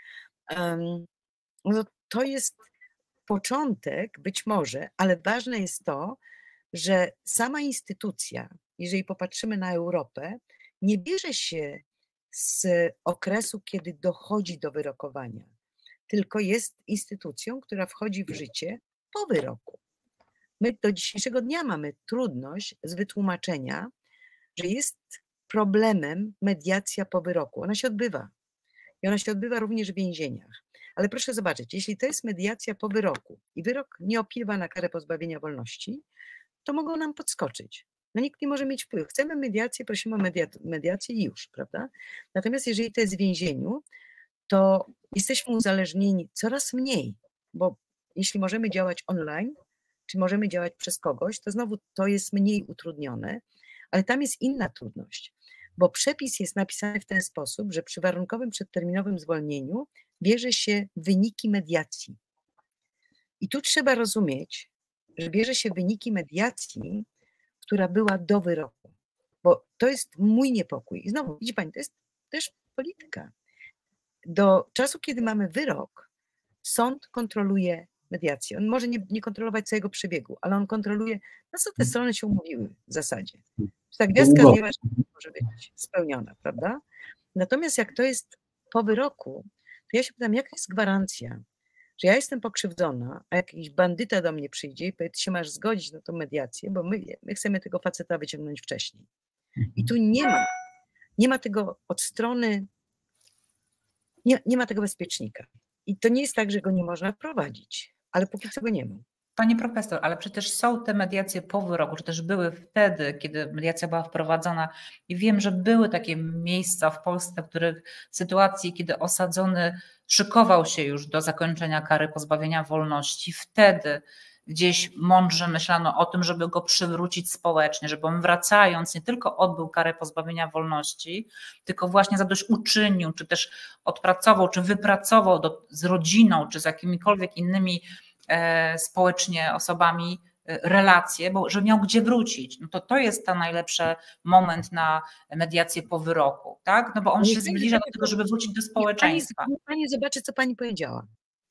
No to jest początek być może, ale ważne jest to, że sama instytucja, jeżeli popatrzymy na Europę, nie bierze się z okresu, kiedy dochodzi do wyrokowania, tylko jest instytucją, która wchodzi w życie po wyroku. My do dzisiejszego dnia mamy trudność z wytłumaczenia, że jest problemem mediacja po wyroku. Ona się odbywa. I ona się odbywa również w więzieniach. Ale proszę zobaczyć, jeśli to jest mediacja po wyroku i wyrok nie opiewa na karę pozbawienia wolności, to mogą nam podskoczyć. No nikt nie może mieć wpływu. Chcemy mediację, prosimy o mediację i już, prawda? Natomiast jeżeli to jest w więzieniu, to jesteśmy uzależnieni coraz mniej, bo jeśli możemy działać online, czy możemy działać przez kogoś, to znowu to jest mniej utrudnione, ale tam jest inna trudność, bo przepis jest napisany w ten sposób, że przy warunkowym przedterminowym zwolnieniu bierze się wyniki mediacji. I tu trzeba rozumieć, że bierze się wyniki mediacji, która była do wyroku, bo to jest mój niepokój. I znowu, widzi pani, to jest też polityka. Do czasu, kiedy mamy wyrok, sąd kontroluje mediację. On może nie kontrolować całego przebiegu, ale on kontroluje, na co te strony się umówiły w zasadzie. Ta gwiazdka nieważna może być spełniona, prawda? Natomiast jak to jest po wyroku, to ja się pytam, jaka jest gwarancja, że ja jestem pokrzywdzona, a jakiś bandyta do mnie przyjdzie i powie: ty się masz zgodzić na tą mediację, bo my chcemy tego faceta wyciągnąć wcześniej. I tu nie ma tego od strony, nie ma tego bezpiecznika. I to nie jest tak, że go nie można wprowadzić, ale póki co go nie ma. Pani profesor, ale przecież są te mediacje po wyroku, czy też były wtedy, kiedy mediacja była wprowadzana i wiem, że były takie miejsca w Polsce, w których sytuacji, kiedy osadzony szykował się już do zakończenia kary pozbawienia wolności, wtedy gdzieś mądrze myślano o tym, żeby go przywrócić społecznie, żeby on wracając nie tylko odbył karę pozbawienia wolności, tylko właśnie zadośćuczynił, czy też odpracował, czy wypracował z rodziną, czy z jakimikolwiek innymi społecznie osobami relacje, bo żeby miał gdzie wrócić. No to jest ten najlepszy moment na mediację po wyroku, tak? No bo on się zbliża do tego, żeby wrócić do społeczeństwa. Niech pani zobaczy, co pani powiedziała.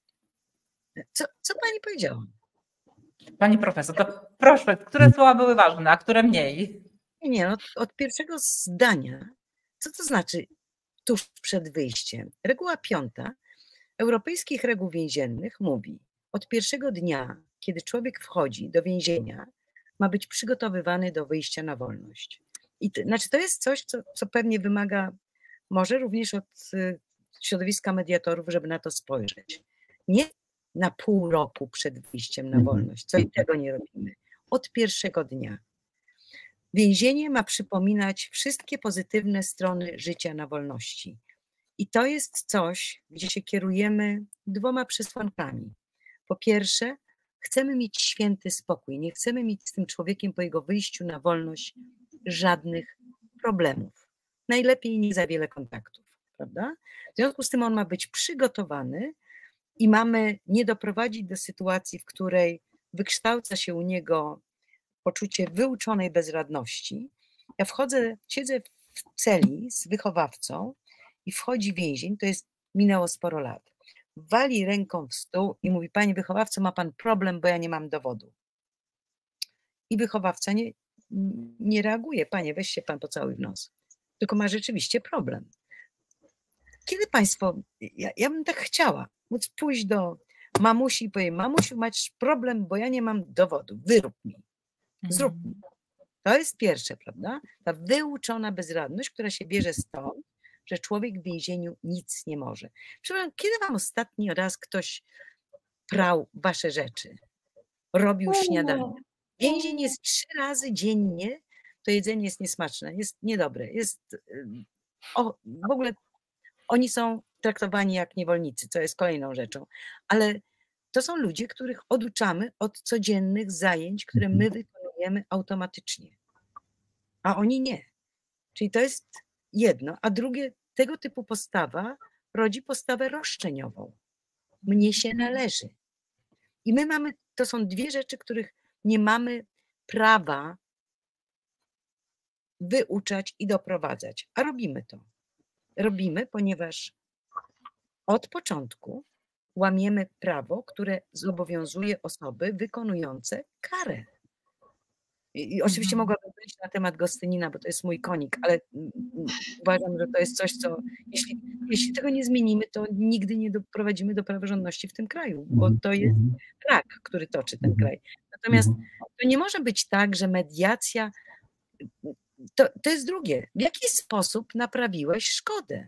Co pani powiedziała? Pani profesor, to proszę, które słowa były ważne, a które mniej? Nie, no, od pierwszego zdania, co to znaczy tuż przed wyjściem? Reguła 5 europejskich reguł więziennych mówi, od pierwszego dnia, kiedy człowiek wchodzi do więzienia, ma być przygotowywany do wyjścia na wolność. Znaczy to jest coś, co pewnie wymaga może również od środowiska mediatorów, żeby na to spojrzeć. Nie na pół roku przed wyjściem na wolność, co i tego nie robimy. Od pierwszego dnia. Więzienie ma przypominać wszystkie pozytywne strony życia na wolności. I to jest coś, gdzie się kierujemy 2 przesłankami. Po pierwsze, chcemy mieć święty spokój. Nie chcemy mieć z tym człowiekiem po jego wyjściu na wolność żadnych problemów. Najlepiej nie za wiele kontaktów, prawda? W związku z tym on ma być przygotowany i mamy nie doprowadzić do sytuacji, w której wykształca się u niego poczucie wyuczonej bezradności. Ja siedzę w celi z wychowawcą i wchodzi więzień, to jest minęło sporo lat. Wali ręką w stół i mówi, panie wychowawco, ma pan problem, bo ja nie mam dowodu. I wychowawca nie reaguje, panie, weź się pan pocałuj w nos. Tylko ma rzeczywiście problem. Kiedy państwo, ja bym tak chciała móc pójść do mamusi i powiedzieć, mamusiu, masz problem, bo ja nie mam dowodu, wyrób mi. Zrób mi. To jest pierwsze, prawda? Ta wyuczona bezradność, która się bierze stąd, że człowiek w więzieniu nic nie może. Przepraszam, kiedy wam ostatni raz ktoś prał wasze rzeczy? Robił śniadanie? Więzień jest 3 razy dziennie, to jedzenie jest niesmaczne, jest niedobre, w ogóle oni są traktowani jak niewolnicy, co jest kolejną rzeczą, ale to są ludzie, których oduczamy od codziennych zajęć, które my wykonujemy automatycznie, a oni nie. Czyli to jest jedno, a drugie, tego typu postawa rodzi postawę roszczeniową. Mnie się należy. I my mamy, to są 2 rzeczy, których nie mamy prawa wyuczać i doprowadzać, a robimy to. Robimy, ponieważ od początku łamiemy prawo, które zobowiązuje osoby wykonujące karę. I oczywiście mogłabym powiedzieć na temat Gostynina, bo to jest mój konik, ale uważam, że to jest coś, co jeśli tego nie zmienimy, to nigdy nie doprowadzimy do praworządności w tym kraju, bo to jest rak, który toczy ten kraj. Natomiast to nie może być tak, że mediacja, to jest drugie. W jaki sposób naprawiłeś szkodę?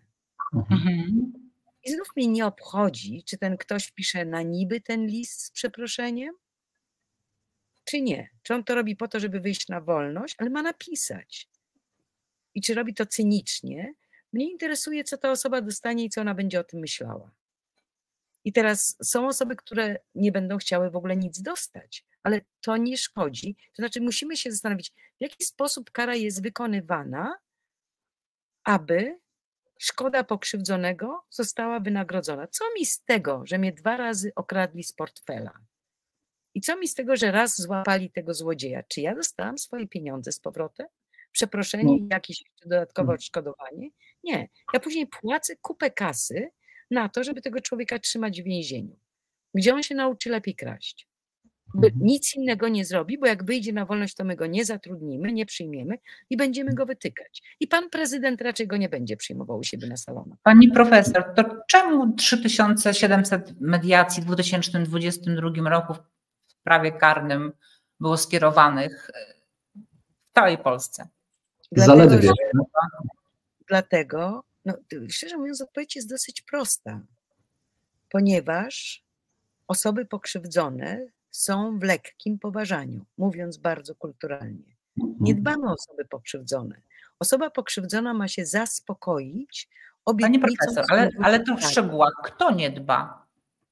I znów mnie nie obchodzi, czy ten ktoś pisze na niby ten list z przeproszeniem, czy nie. Czy on to robi po to, żeby wyjść na wolność, ale ma napisać. I czy robi to cynicznie? Mnie interesuje, co ta osoba dostanie i co ona będzie o tym myślała. I teraz są osoby, które nie będą chciały w ogóle nic dostać, ale to nie szkodzi. To znaczy musimy się zastanowić, w jaki sposób kara jest wykonywana, aby szkoda pokrzywdzonego została wynagrodzona. Co mi z tego, że mnie 2 razy okradli z portfela? I co mi z tego, że raz złapali tego złodzieja? Czy ja dostałam swoje pieniądze z powrotem? Przeproszenie i jakieś jeszcze dodatkowe odszkodowanie? Nie. Ja później płacę kupę kasy na to, żeby tego człowieka trzymać w więzieniu. Gdzie on się nauczy lepiej kraść? Nic innego nie zrobi, bo jak wyjdzie na wolność, to my go nie zatrudnimy, nie przyjmiemy i będziemy go wytykać. I pan prezydent raczej go nie będzie przyjmował u siebie na salonach. Pani profesor, to czemu 3700 mediacji w 2022 roku w prawie karnym było skierowanych w całej Polsce? Dlatego, szczerze mówiąc, odpowiedź jest dosyć prosta, ponieważ osoby pokrzywdzone są w lekkim poważaniu, mówiąc bardzo kulturalnie. Nie dbamy o osoby pokrzywdzone. Osoba pokrzywdzona ma się zaspokoić obietnicą. Pani profesor, ale to w szczegółach kto nie dba?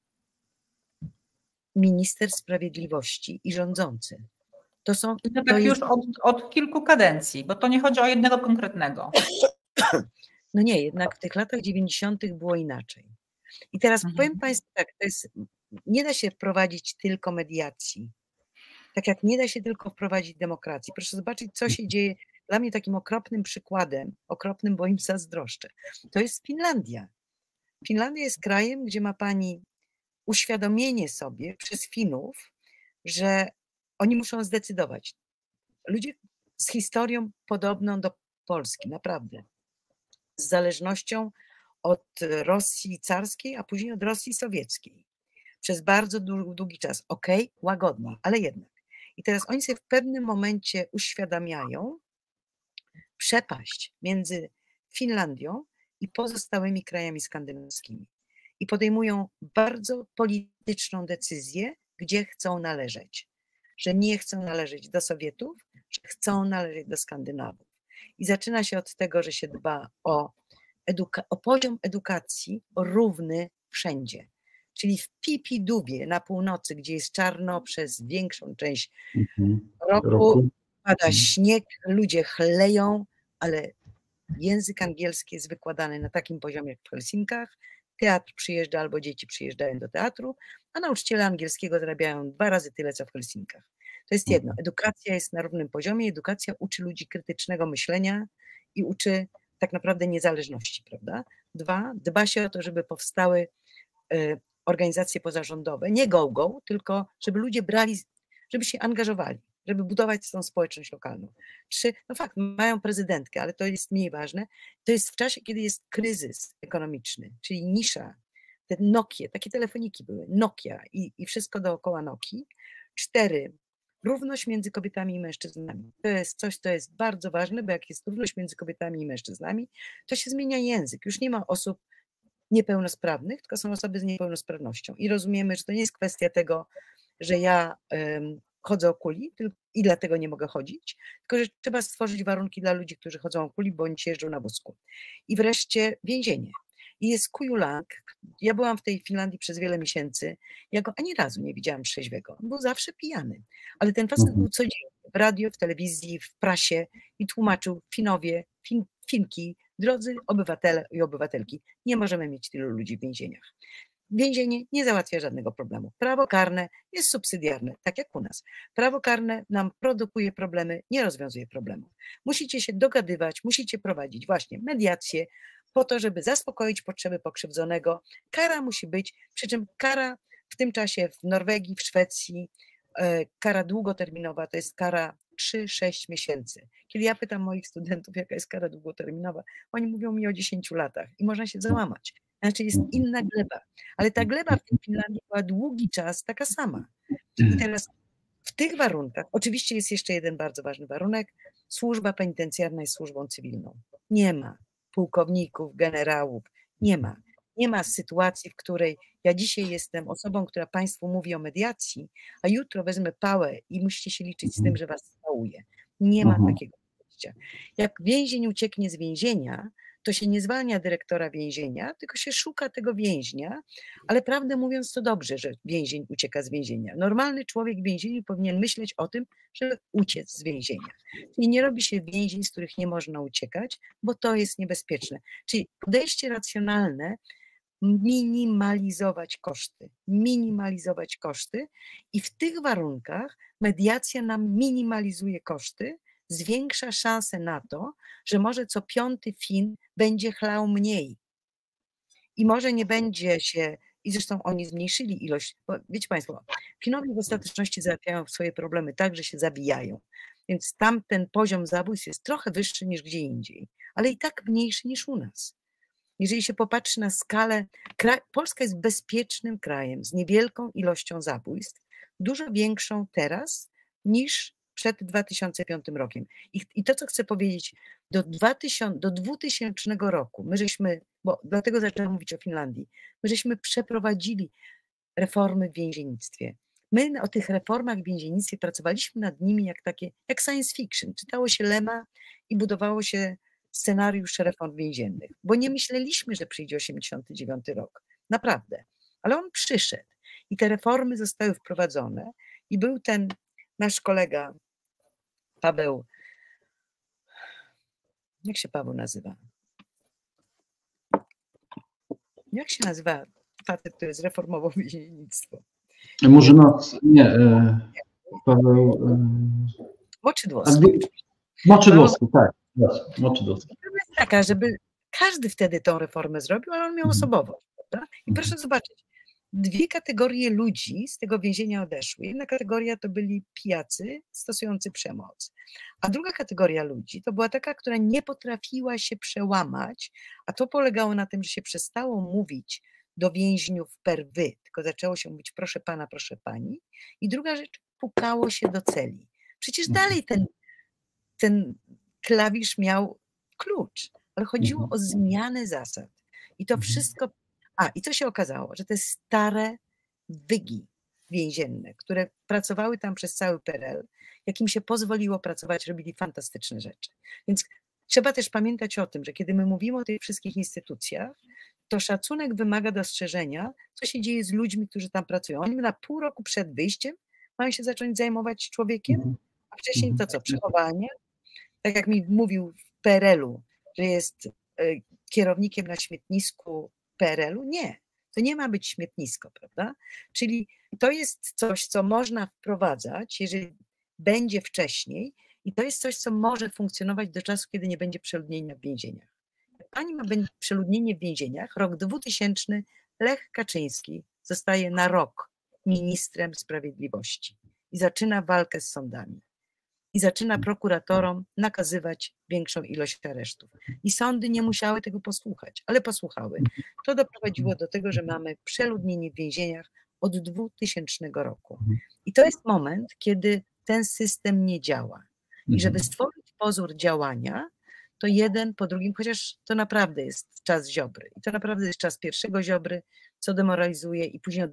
Minister Sprawiedliwości i rządzący. To już od kilku kadencji, bo to nie chodzi o jednego konkretnego. No nie, jednak w tych latach 90. było inaczej. I teraz powiem Państwu tak, nie da się prowadzić tylko mediacji. Tak jak nie da się tylko wprowadzić demokracji. Proszę zobaczyć, co się dzieje. Dla mnie takim okropnym przykładem, okropnym, bo im zazdroszczę, to jest Finlandia. Finlandia jest krajem, gdzie ma pani uświadomienie sobie przez Finów, że oni muszą zdecydować. Ludzie z historią podobną do Polski, naprawdę. Z zależnością od Rosji carskiej, a później od Rosji sowieckiej. Przez bardzo długi czas. Okej, łagodnie, ale jednak. I teraz oni sobie w pewnym momencie uświadamiają przepaść między Finlandią i pozostałymi krajami skandynawskimi. I podejmują bardzo polityczną decyzję, gdzie chcą należeć. Że nie chcą należeć do Sowietów, że chcą należeć do Skandynawów. I zaczyna się od tego, że się dba o poziom edukacji równy wszędzie. Czyli w Pipidubie na północy, gdzie jest czarno przez większą część roku, pada śnieg, ludzie chleją, ale język angielski jest wykładany na takim poziomie jak w Helsinkach. Teatr przyjeżdża albo dzieci przyjeżdżają do teatru, a nauczyciele angielskiego zarabiają 2 razy tyle, co w Helsinkach. To jest jedno. Edukacja jest na równym poziomie. Edukacja uczy ludzi krytycznego myślenia i uczy tak naprawdę niezależności, prawda? 2, dba się o to, żeby powstały organizacje pozarządowe, nie go, tylko żeby ludzie brali, żeby się angażowali, żeby budować tą społeczność lokalną. 3, no fakt, mają prezydentkę, ale to jest mniej ważne. To jest w czasie, kiedy jest kryzys ekonomiczny, czyli nisza, te Nokie, takie telefoniki były, Nokia i wszystko dookoła Nokii. 4, równość między kobietami i mężczyznami. To jest coś, co jest bardzo ważne, bo jak jest równość między kobietami i mężczyznami, to się zmienia język. Już nie ma osób niepełnosprawnych, tylko są osoby z niepełnosprawnością. I rozumiemy, że to nie jest kwestia tego, że ja chodzę o kuli i dlatego nie mogę chodzić, tylko że trzeba stworzyć warunki dla ludzi, którzy chodzą o kuli, bądź jeżdżą na wózku. I wreszcie więzienie. I jest Kujulang. Ja byłam w tej Finlandii przez wiele miesięcy. Ja go ani razu nie widziałam trzeźwego. On był zawsze pijany. Ale ten facet był codziennie w radiu, w telewizji, w prasie i tłumaczył: Finowie, Finki, drodzy obywatele i obywatelki, nie możemy mieć tylu ludzi w więzieniach. Więzienie nie załatwia żadnego problemu. Prawo karne jest subsydiarne, tak jak u nas. Prawo karne nam produkuje problemy, nie rozwiązuje problemów. Musicie się dogadywać, musicie prowadzić właśnie mediacje po to, żeby zaspokoić potrzeby pokrzywdzonego. Kara musi być, przy czym kara w tym czasie w Norwegii, w Szwecji, kara długoterminowa to jest kara 3-6 miesięcy. Kiedy ja pytam moich studentów, jaka jest kara długoterminowa, oni mówią mi o 10 latach i można się załamać. Znaczy jest inna gleba, ale ta gleba w tej Finlandii była długi czas taka sama. I teraz w tych warunkach, oczywiście jest jeszcze jeden bardzo ważny warunek, służba penitencjarna jest służbą cywilną. Nie ma pułkowników, generałów, nie ma. Nie ma sytuacji, w której ja dzisiaj jestem osobą, która Państwu mówi o mediacji, a jutro wezmę pałę i musicie się liczyć z tym, że Was spałuję. Nie ma takiego podejścia. Jak więzień ucieknie z więzienia, to się nie zwalnia dyrektora więzienia, tylko się szuka tego więźnia, ale prawdę mówiąc to dobrze, że więzień ucieka z więzienia. Normalny człowiek w więzieniu powinien myśleć o tym, żeby uciec z więzienia. Czyli nie robi się więzień, z których nie można uciekać, bo to jest niebezpieczne. Czyli podejście racjonalne, minimalizować koszty i w tych warunkach mediacja nam minimalizuje koszty, zwiększa szanse na to, że może co 5. Fin będzie chlał mniej i może nie będzie się, i zresztą oni zmniejszyli ilość, bo wiecie Państwo, Finowie w ostateczności załatwiają swoje problemy tak, że się zabijają, więc tam ten poziom zabójstw jest trochę wyższy niż gdzie indziej, ale i tak mniejszy niż u nas. Jeżeli się popatrzy na skalę, Polska jest bezpiecznym krajem z niewielką ilością zabójstw, dużo większą teraz niż przed 2005 rokiem. I to, co chcę powiedzieć, do 2000 roku, bo dlatego zaczęłam mówić o Finlandii, my żeśmy przeprowadzili reformy w więziennictwie. My o tych reformach w więziennictwie pracowaliśmy nad nimi jak science fiction. Czytało się Lema i budowało się scenariusz reform więziennych, bo nie myśleliśmy, że przyjdzie 89 rok. Naprawdę. Ale on przyszedł i te reformy zostały wprowadzone i był ten nasz kolega Paweł, jak się Paweł nazywa? Jak się nazywa facet, który zreformował więziennictwo? Może nie. Paweł... Moczydłowski. Moczydłowski, tak. Moczydłowski. Sprawa jest taka, żeby każdy wtedy tą reformę zrobił, ale on miał osobowość, prawda? I proszę zobaczyć, dwie kategorie ludzi z tego więzienia odeszły. Jedna kategoria to byli pijacy stosujący przemoc, a druga kategoria ludzi to była taka, która nie potrafiła się przełamać, a to polegało na tym, że się przestało mówić do więźniów per wy, tylko zaczęło się mówić proszę pana, proszę pani. I druga rzecz, pukało się do celi. Przecież dalej ten klawisz miał klucz, ale chodziło o zmianę zasad. I to wszystko, i co się okazało, że te stare wygi więzienne, które pracowały tam przez cały PRL, jak im się pozwoliło pracować, robili fantastyczne rzeczy. Więc trzeba też pamiętać o tym, że kiedy my mówimy o tych wszystkich instytucjach, to szacunek wymaga dostrzeżenia, co się dzieje z ludźmi, którzy tam pracują. Oni na pół roku przed wyjściem mają się zacząć zajmować człowiekiem, a wcześniej to co? Przechowanie? Tak jak mi mówił w PRL-u, że jest kierownikiem na śmietnisku PRL-u? Nie, to nie ma być śmietnisko, prawda? Czyli to jest coś, co można wprowadzać, jeżeli będzie wcześniej i to jest coś, co może funkcjonować do czasu, kiedy nie będzie przeludnienia w więzieniach. Ani ma być przeludnienie w więzieniach, rok 2000 Lech Kaczyński zostaje na rok ministrem sprawiedliwości i zaczyna walkę z sądami. I zaczyna prokuratorom nakazywać większą ilość aresztów. I sądy nie musiały tego posłuchać, ale posłuchały. To doprowadziło do tego, że mamy przeludnienie w więzieniach od 2000 roku. I to jest moment, kiedy ten system nie działa. I żeby stworzyć pozór działania, to jeden po drugim, chociaż to naprawdę jest czas Ziobry. I to naprawdę jest czas pierwszego Ziobry, co demoralizuje i później od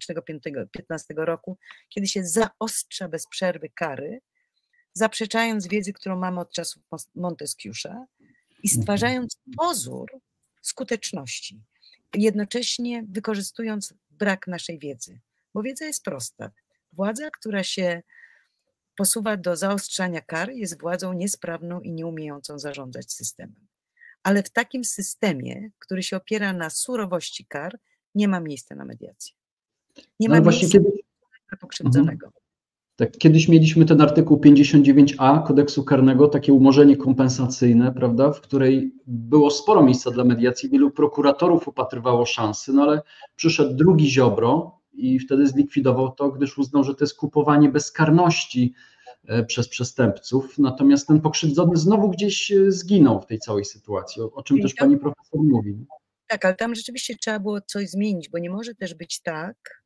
2015 roku, kiedy się zaostrza bez przerwy kary, zaprzeczając wiedzy, którą mamy od czasów Monteskiusza i stwarzając pozór skuteczności, jednocześnie wykorzystując brak naszej wiedzy. Bo wiedza jest prosta. Władza, która się posuwa do zaostrzania kar, jest władzą niesprawną i nieumiejącą zarządzać systemem. Ale w takim systemie, który się opiera na surowości kar, nie ma miejsca na mediację. Nie ma miejsca na pokrzywdzonego. Tak, kiedyś mieliśmy ten artykuł 59a Kodeksu Karnego, takie umorzenie kompensacyjne, prawda, w której było sporo miejsca dla mediacji, wielu prokuratorów upatrywało szansy, no ale przyszedł drugi Ziobro i wtedy zlikwidował to, gdyż uznał, że to jest kupowanie bezkarności przez przestępców, natomiast ten pokrzywdzony znowu gdzieś zginął w tej całej sytuacji, o czym też pani profesor mówi. Tak, ale tam rzeczywiście trzeba było coś zmienić, bo nie może też być tak,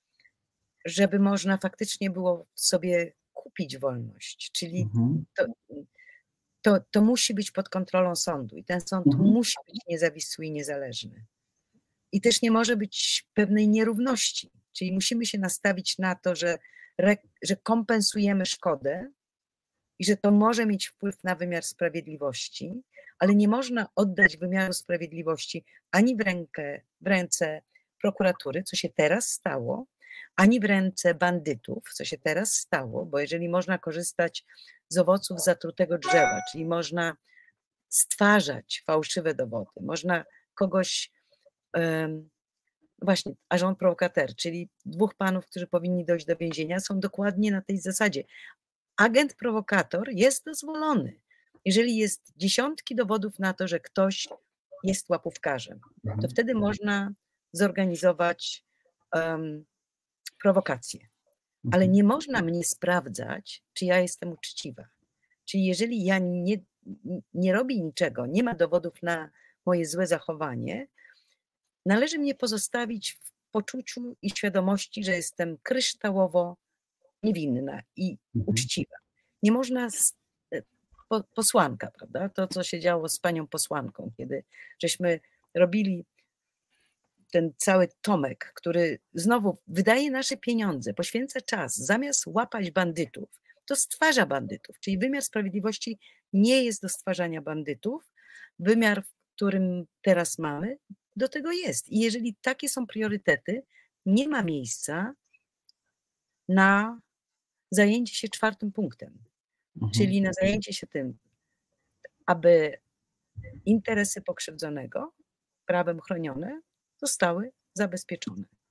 żeby można faktycznie było sobie kupić wolność, czyli to musi być pod kontrolą sądu i ten sąd musi być niezawisły i niezależny. I też nie może być pewnej nierówności, czyli musimy się nastawić na to, że kompensujemy szkodę i że to może mieć wpływ na wymiar sprawiedliwości, ale nie można oddać wymiaru sprawiedliwości ani w ręce prokuratury, co się teraz stało, ani w ręce bandytów, co się teraz stało, bo jeżeli można korzystać z owoców zatrutego drzewa, czyli można stwarzać fałszywe dowody, można kogoś, właśnie agent provocateur, czyli dwóch panów, którzy powinni dojść do więzienia, są dokładnie na tej zasadzie. Agent prowokator jest dozwolony, jeżeli jest dziesiątki dowodów na to, że ktoś jest łapówkarzem, to wtedy można zorganizować prowokację. Ale nie można mnie sprawdzać, czy ja jestem uczciwa. Czyli jeżeli ja nie robię niczego, nie ma dowodów na moje złe zachowanie, należy mnie pozostawić w poczuciu i świadomości, że jestem kryształowo niewinna i uczciwa. Nie można posłanka, prawda? To, co się działo z panią posłanką, kiedy żeśmy robili ten cały Tomek, który znowu wydaje nasze pieniądze, poświęca czas, zamiast łapać bandytów, to stwarza bandytów. Czyli wymiar sprawiedliwości nie jest do stwarzania bandytów. Wymiar, w którym teraz mamy, do tego jest. I jeżeli takie są priorytety, nie ma miejsca na zajęcie się czwartym punktem. Czyli na zajęcie się tym, aby interesy pokrzywdzonego, prawem chronione, zostały zabezpieczone.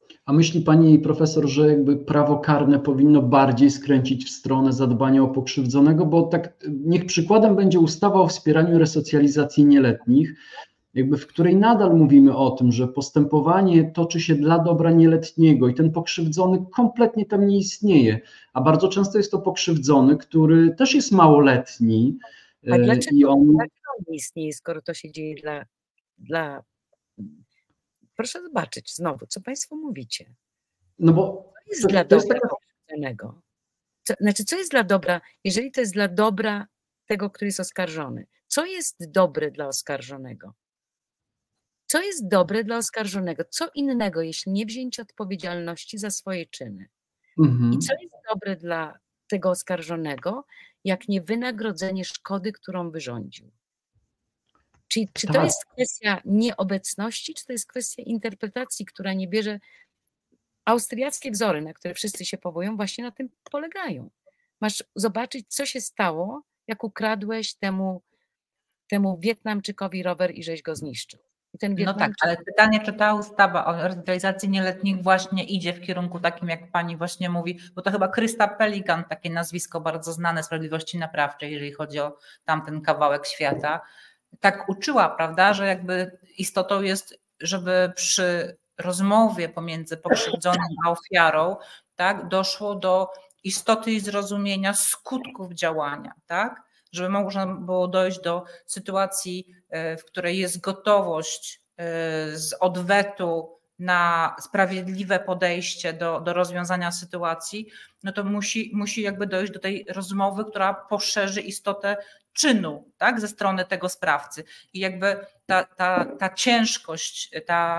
A myśli pani profesor, że jakby prawo karne powinno bardziej skręcić w stronę zadbania o pokrzywdzonego, bo tak niech przykładem będzie ustawa o wspieraniu resocjalizacji nieletnich, jakby w której nadal mówimy o tym, że postępowanie toczy się dla dobra nieletniego i ten pokrzywdzony kompletnie tam nie istnieje, a bardzo często jest to pokrzywdzony, który też jest małoletni. A dlaczego, I on... dlaczego on nie istnieje, skoro to się dzieje dla... Proszę zobaczyć znowu, co państwo mówicie. No bo Co jest dla dobra pokrzywdzonego? Znaczy, co jest dla dobra, jeżeli to jest dla dobra tego, który jest oskarżony? Co jest dobre dla oskarżonego? Co jest dobre dla oskarżonego? Co innego, jeśli nie wzięcie odpowiedzialności za swoje czyny? I co jest dobre dla tego oskarżonego, jak nie wynagrodzenie szkody, którą wyrządził? Czyli czy to jest kwestia nieobecności, czy to jest kwestia interpretacji, która nie bierze... Austriackie wzory, na które wszyscy się powołują, właśnie na tym polegają. Masz zobaczyć, co się stało, jak ukradłeś temu Wietnamczykowi rower i żeś go zniszczył. I ten No tak, ale pytanie, czy ta ustawa o resocjalizacji nieletnich właśnie idzie w kierunku takim, jak pani właśnie mówi, bo to chyba Krysta Pelikan, takie nazwisko bardzo znane Sprawiedliwości Naprawczej, jeżeli chodzi o tamten kawałek świata, tak uczyła, prawda, że jakby istotą jest, żeby przy rozmowie pomiędzy pokrzywdzonym a ofiarą, tak, doszło do istoty i zrozumienia skutków działania, tak, żeby można było dojść do sytuacji, w której jest gotowość z odwetu na sprawiedliwe podejście do rozwiązania sytuacji, no to musi jakby dojść do tej rozmowy, która poszerzy istotę czynu, tak, ze strony tego sprawcy. I jakby ta ciężkość,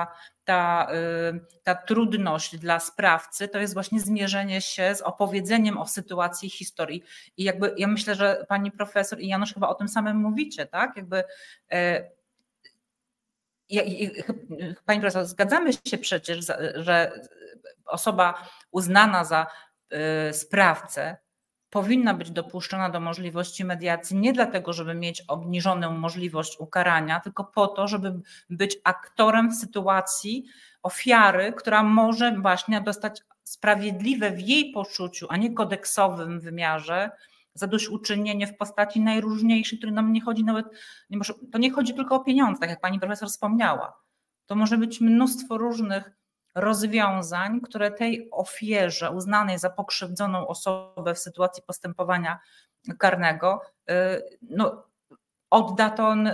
ta trudność dla sprawcy to jest właśnie zmierzenie się z opowiedzeniem o sytuacji, historii. I jakby ja myślę, że pani profesor i Janusz chyba o tym samym mówicie, tak? Jakby pani profesor, zgadzamy się przecież, że osoba uznana za sprawcę powinna być dopuszczona do możliwości mediacji nie dlatego, żeby mieć obniżoną możliwość ukarania, tylko po to, żeby być aktorem w sytuacji ofiary, która może właśnie dostać sprawiedliwe w jej poczuciu, a nie kodeksowym wymiarze zadośćuczynienie w postaci najróżniejszej, który nam nie chodzi nawet, to nie chodzi tylko o pieniądze, tak jak pani profesor wspomniała. To może być mnóstwo różnych rozwiązań, które tej ofierze uznanej za pokrzywdzoną osobę w sytuacji postępowania karnego, no, odda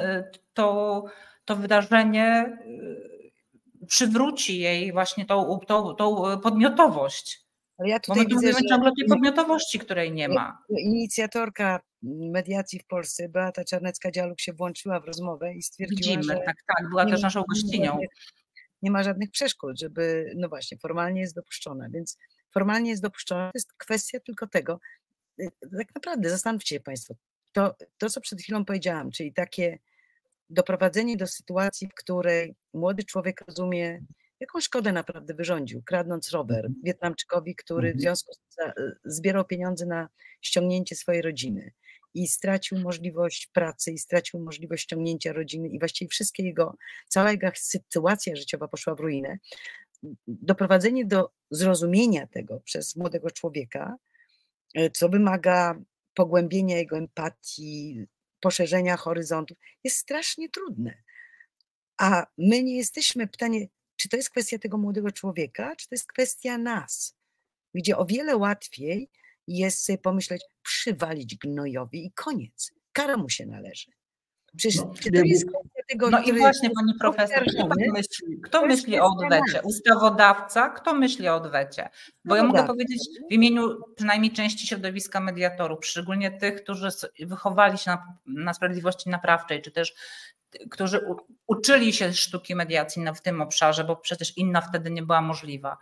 to wydarzenie, przywróci jej właśnie tą podmiotowość. Ale ja Bo my tutaj widzę, mówimy że ciągle o tej podmiotowości, której nie ma. Inicjatorka mediacji w Polsce, Beata Czarnecka-Dzialuk, się włączyła w rozmowę i stwierdziła, Widzimy, że tak, była też naszą gościnią. Nie ma żadnych przeszkód, żeby, no właśnie, formalnie jest dopuszczona, więc formalnie jest dopuszczona, to jest kwestia tylko tego, tak naprawdę zastanówcie się państwo, to co przed chwilą powiedziałam, czyli takie doprowadzenie do sytuacji, w której młody człowiek rozumie, jaką szkodę naprawdę wyrządził, kradnąc rower Wietnamczykowi, który w związku z tym zbierał pieniądze na ściągnięcie swojej rodziny i stracił możliwość pracy i stracił możliwość ściągnięcia rodziny i właściwie cała jego sytuacja życiowa poszła w ruinę. Doprowadzenie do zrozumienia tego przez młodego człowieka, co wymaga pogłębienia jego empatii, poszerzenia horyzontów, jest strasznie trudne. A my nie jesteśmy, pytanie, czy to jest kwestia tego młodego człowieka, czy to jest kwestia nas, gdzie o wiele łatwiej jest sobie pomyśleć, przywalić gnojowi i koniec. Kara mu się należy. Przecież, czy to jest kwestia tego, no i właśnie pani profesor, kto myśli o odwecie? Ustawodawca? Kto myśli o odwecie? Bo ja mogę powiedzieć w imieniu przynajmniej części środowiska mediatorów, szczególnie tych, którzy wychowali się na sprawiedliwości naprawczej, czy też którzy uczyli się sztuki mediacji w tym obszarze, bo przecież inna wtedy nie była możliwa.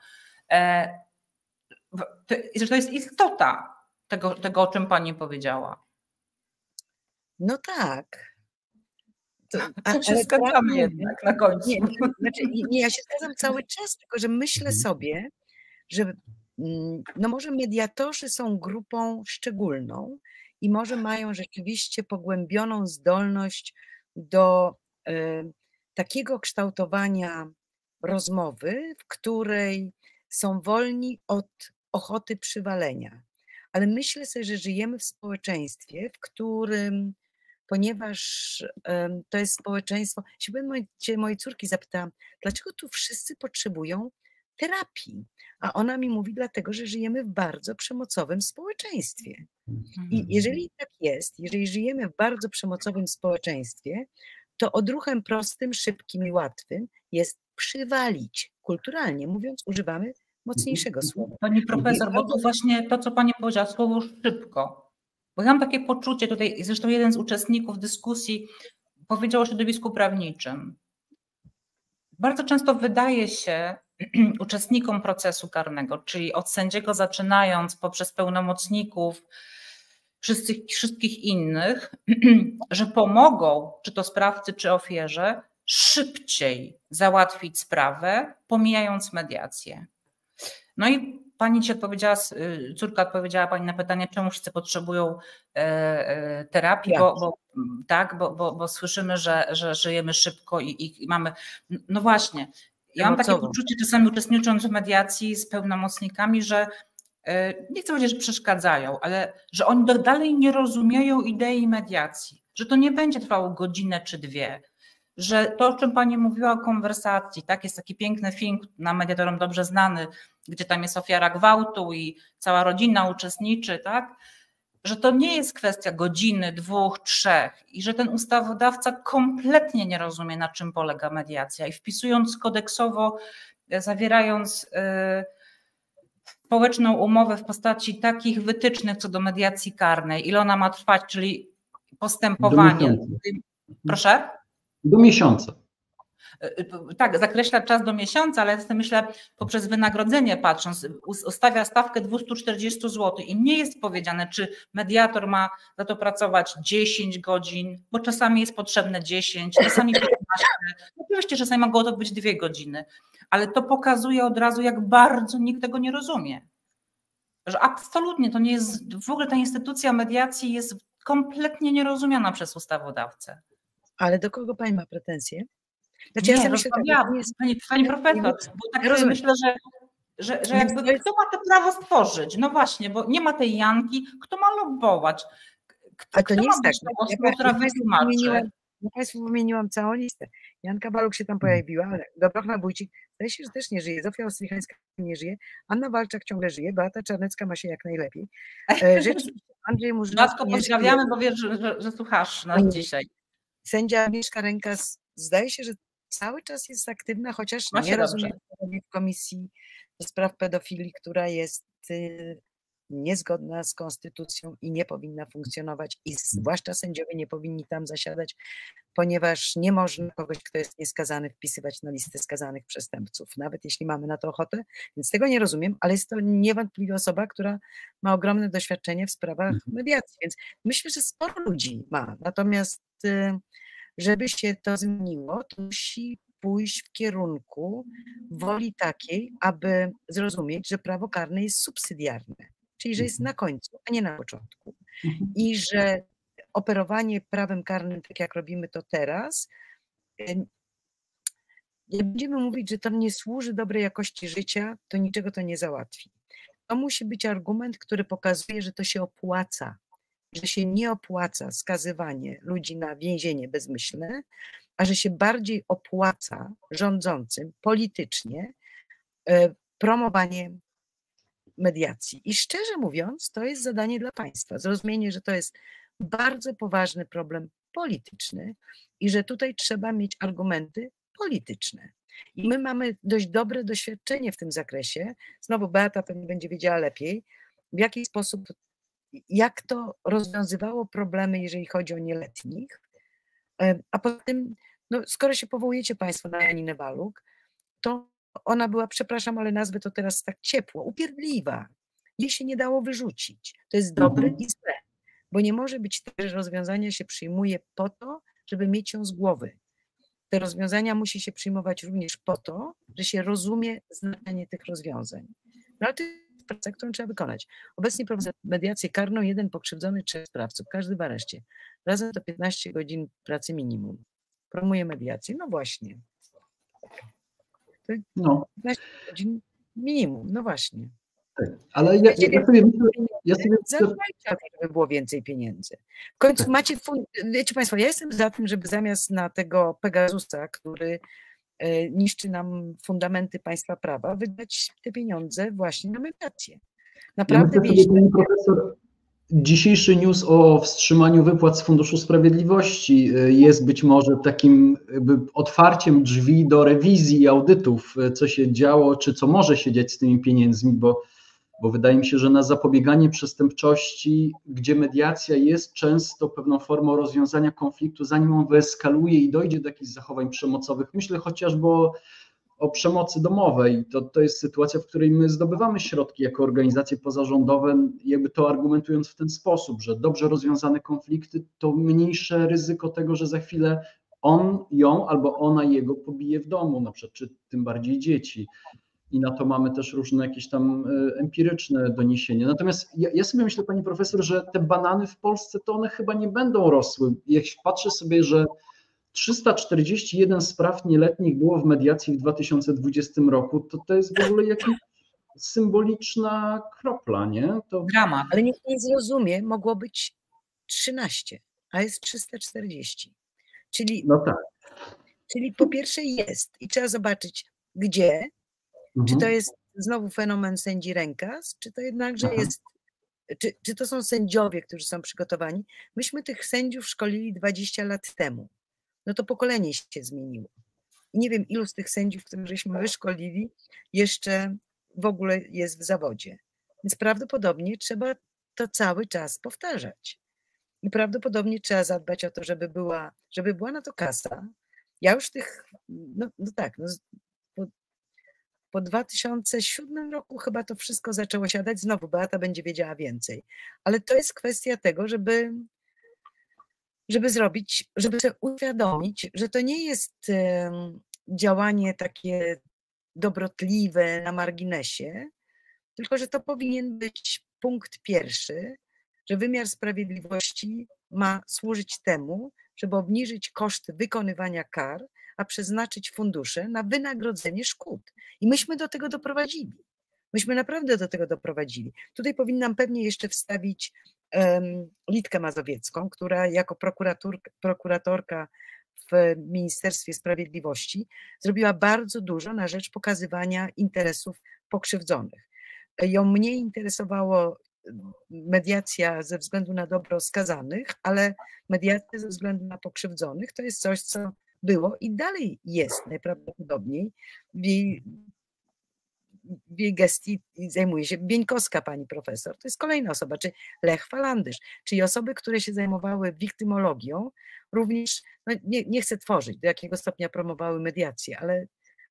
Że to jest istota tego, o czym pani powiedziała. No tak. To się zgadzamy jednak na końcu. Nie, ja się zgadzam cały czas, tylko że myślę sobie, że no może mediatorzy są grupą szczególną i może mają rzeczywiście pogłębioną zdolność do takiego kształtowania rozmowy, w której są wolni od ochoty przywalenia. Ale myślę sobie, że żyjemy w społeczeństwie, w którym, ponieważ to jest społeczeństwo, się mojej córki zapytałam, dlaczego tu wszyscy potrzebują terapii? A ona mi mówi, dlatego, że żyjemy w bardzo przemocowym społeczeństwie. I jeżeli tak jest, jeżeli żyjemy w bardzo przemocowym społeczeństwie, to odruchem prostym, szybkim i łatwym jest przywalić. Kulturalnie mówiąc, używamy mocniejszego słowa. Pani profesor, bo to właśnie to, co pani powiedziała, słowo szybko. Bo ja mam takie poczucie tutaj, zresztą jeden z uczestników dyskusji powiedział o środowisku prawniczym. Bardzo często wydaje się uczestnikom procesu karnego, czyli od sędziego zaczynając poprzez pełnomocników, wszystkich innych, że pomogą, czy to sprawcy, czy ofierze, szybciej załatwić sprawę, pomijając mediację. No i pani ci odpowiedziała, córka odpowiedziała pani na pytanie, czemu wszyscy potrzebują terapii, bo słyszymy, że żyjemy szybko i mamy. No właśnie, ja mam takie poczucie czasami uczestnicząc w mediacji z pełnomocnikami, że nie chcę powiedzieć, że przeszkadzają, ale że oni dalej nie rozumieją idei mediacji, że to nie będzie trwało godzinę czy dwie, że to, o czym pani mówiła o konwersacji, tak, jest taki piękny film nam mediatorom dobrze znany, gdzie tam jest ofiara gwałtu i cała rodzina uczestniczy, tak, że to nie jest kwestia godziny, 2, 3 i że ten ustawodawca kompletnie nie rozumie, na czym polega mediacja i wpisując kodeksowo, zawierając społeczną umowę w postaci takich wytycznych co do mediacji karnej, ile ona ma trwać, czyli postępowanie. Proszę? Do miesiąca. Tak, zakreśla czas do miesiąca, ale myślę, poprzez wynagrodzenie patrząc, ustawia stawkę 240 zł i nie jest powiedziane, czy mediator ma za to pracować 10 godzin, bo czasami jest potrzebne 10, czasami 15, oczywiście czasami mogło to być 2 godziny, ale to pokazuje od razu, jak bardzo nikt tego nie rozumie. Że absolutnie to nie jest, w ogóle ta instytucja mediacji jest kompletnie nierozumiana przez ustawodawcę. Ale do kogo pani ma pretensje? Znaczy, nie, ja myślę, pani profesor, bo tak sobie myślę, że jakby kto ma to prawo stworzyć? No właśnie, bo nie ma tej Janki, kto ma lobbować? A to nie jest tak. Która wytłumaczy? Ja Państwu wymieniłam całą listę. Janka Baluk się tam pojawiła, ale Dobrowna Wójcik zdaje się, że też nie żyje, Zofia Ostrychańska nie żyje, Anna Walczak ciągle żyje, Beata Czarnecka ma się jak najlepiej. Rzeczywiście Andrzej Murzynowski Matko, pozdrawiamy, bo wiesz, że słuchasz nas dzisiaj. Sędzia Agnieszka Rękas zdaje się, że cały czas jest aktywna, chociaż nie rozumiem w Komisji do Spraw Pedofilii, która jest niezgodna z konstytucją i nie powinna funkcjonować i zwłaszcza sędziowie nie powinni tam zasiadać, ponieważ nie można kogoś, kto jest nieskazany, wpisywać na listę skazanych przestępców, nawet jeśli mamy na to ochotę, więc tego nie rozumiem, ale jest to niewątpliwie osoba, która ma ogromne doświadczenie w sprawach mediacji, więc myślę, że sporo ludzi ma, natomiast żeby się to zmieniło, to musi pójść w kierunku woli takiej, aby zrozumieć, że prawo karne jest subsydiarne, czyli że jest na końcu, a nie na początku. I że operowanie prawem karnym, tak jak robimy to teraz, jak będziemy mówić, że to nie służy dobrej jakości życia, to niczego to nie załatwi. To musi być argument, który pokazuje, że to się opłaca, że się nie opłaca skazywanie ludzi na więzienie bezmyślne, a że się bardziej opłaca rządzącym politycznie promowanie mediacji. I szczerze mówiąc, to jest zadanie dla państwa. Zrozumienie, że to jest bardzo poważny problem polityczny i że tutaj trzeba mieć argumenty polityczne. I my mamy dość dobre doświadczenie w tym zakresie. Znowu Beata pewnie będzie wiedziała lepiej, w jaki sposób, jak to rozwiązywało problemy, jeżeli chodzi o nieletnich. A poza tym, no, skoro się powołujecie państwo na Janinę Baluk, to ona była, przepraszam, ale nazwę to teraz tak ciepło, upierdliwa. Jej się nie dało wyrzucić. To jest dobre i złe, bo nie może być tak, że rozwiązania się przyjmuje po to, żeby mieć ją z głowy. Te rozwiązania musi się przyjmować również po to, że się rozumie znaczenie tych rozwiązań. No ale to jest praca, którą trzeba wykonać. Obecnie prowadzę mediację karną, 1 pokrzywdzony, 3 sprawców, każdy w areszcie. Razem to 15 godzin pracy minimum. Promuję mediację, no właśnie. To No, 15 godzin minimum, no właśnie. tak. Ale Chcecie więcej ja sobie myślę, zadbajcie o to, żeby było więcej pieniędzy. W końcu Tak. macie, wiecie Państwo, ja jestem za tym, żeby zamiast na tego Pegasusa, który niszczy nam fundamenty państwa prawa, wydać te pieniądze właśnie na mediację. ja Naprawdę myślę sobie, pani profesor, dzisiejszy news o wstrzymaniu wypłat z Funduszu Sprawiedliwości jest być może takim jakby otwarciem drzwi do rewizji i audytów, co się działo, czy co może się dziać z tymi pieniędzmi, bo wydaje mi się, że na zapobieganie przestępczości, gdzie mediacja jest często pewną formą rozwiązania konfliktu, zanim on wyeskaluje i dojdzie do jakichś zachowań przemocowych, myślę chociażby o przemocy domowej. To jest sytuacja, w której my zdobywamy środki jako organizacje pozarządowe, jakby to argumentując w ten sposób, że dobrze rozwiązane konflikty to mniejsze ryzyko tego, że za chwilę on ją albo ona jego pobije w domu, na przykład, czy tym bardziej dzieci. I na to mamy też różne jakieś tam empiryczne doniesienia. Natomiast ja sobie myślę, pani profesor, że te banany w Polsce to one chyba nie będą rosły. Jak patrzę sobie, że 341 spraw nieletnich było w mediacji w 2020 roku, to jest w ogóle jakaś symboliczna kropla, nie? Dramat. Ale nikt nie zrozumie, mogło być 13, a jest 340. No tak. Czyli po pierwsze jest i trzeba zobaczyć, gdzie, czy to jest znowu fenomen sędzi rękas, czy to jednakże jest, czy to są sędziowie, którzy są przygotowani. Myśmy tych sędziów szkolili 20 lat temu. No to pokolenie się zmieniło. I nie wiem, ilu z tych sędziów, których żeśmy wyszkolili, jeszcze w ogóle jest w zawodzie. Więc prawdopodobnie trzeba to cały czas powtarzać. I prawdopodobnie trzeba zadbać o to, żeby była na to kasa. Ja już tych, po 2007 roku chyba to wszystko zaczęło siadać. Znowu Beata będzie wiedziała więcej. Ale to jest kwestia tego, żeby sobie uświadomić, że to nie jest działanie takie dobrotliwe na marginesie, tylko że to powinien być punkt pierwszy, że wymiar sprawiedliwości ma służyć temu, żeby obniżyć koszty wykonywania kar, a przeznaczyć fundusze na wynagrodzenie szkód. I myśmy do tego doprowadzili. Myśmy naprawdę do tego doprowadzili. Tutaj powinnam pewnie jeszcze wstawić Litkę Mazowiecką, która jako prokuratorka w Ministerstwie Sprawiedliwości zrobiła bardzo dużo na rzecz pokazywania interesów pokrzywdzonych. Ją mniej interesowało mediacja ze względu na dobro skazanych, ale mediacja ze względu na pokrzywdzonych to jest coś, co było i dalej jest najprawdopodobniej w jej gestii zajmuje się Bieńkowska, pani profesor. To jest kolejna osoba, czy Lech Falandysz, czyli osoby, które się zajmowały wiktymologią, również, no nie chcę tworzyć, do jakiego stopnia promowały mediację, ale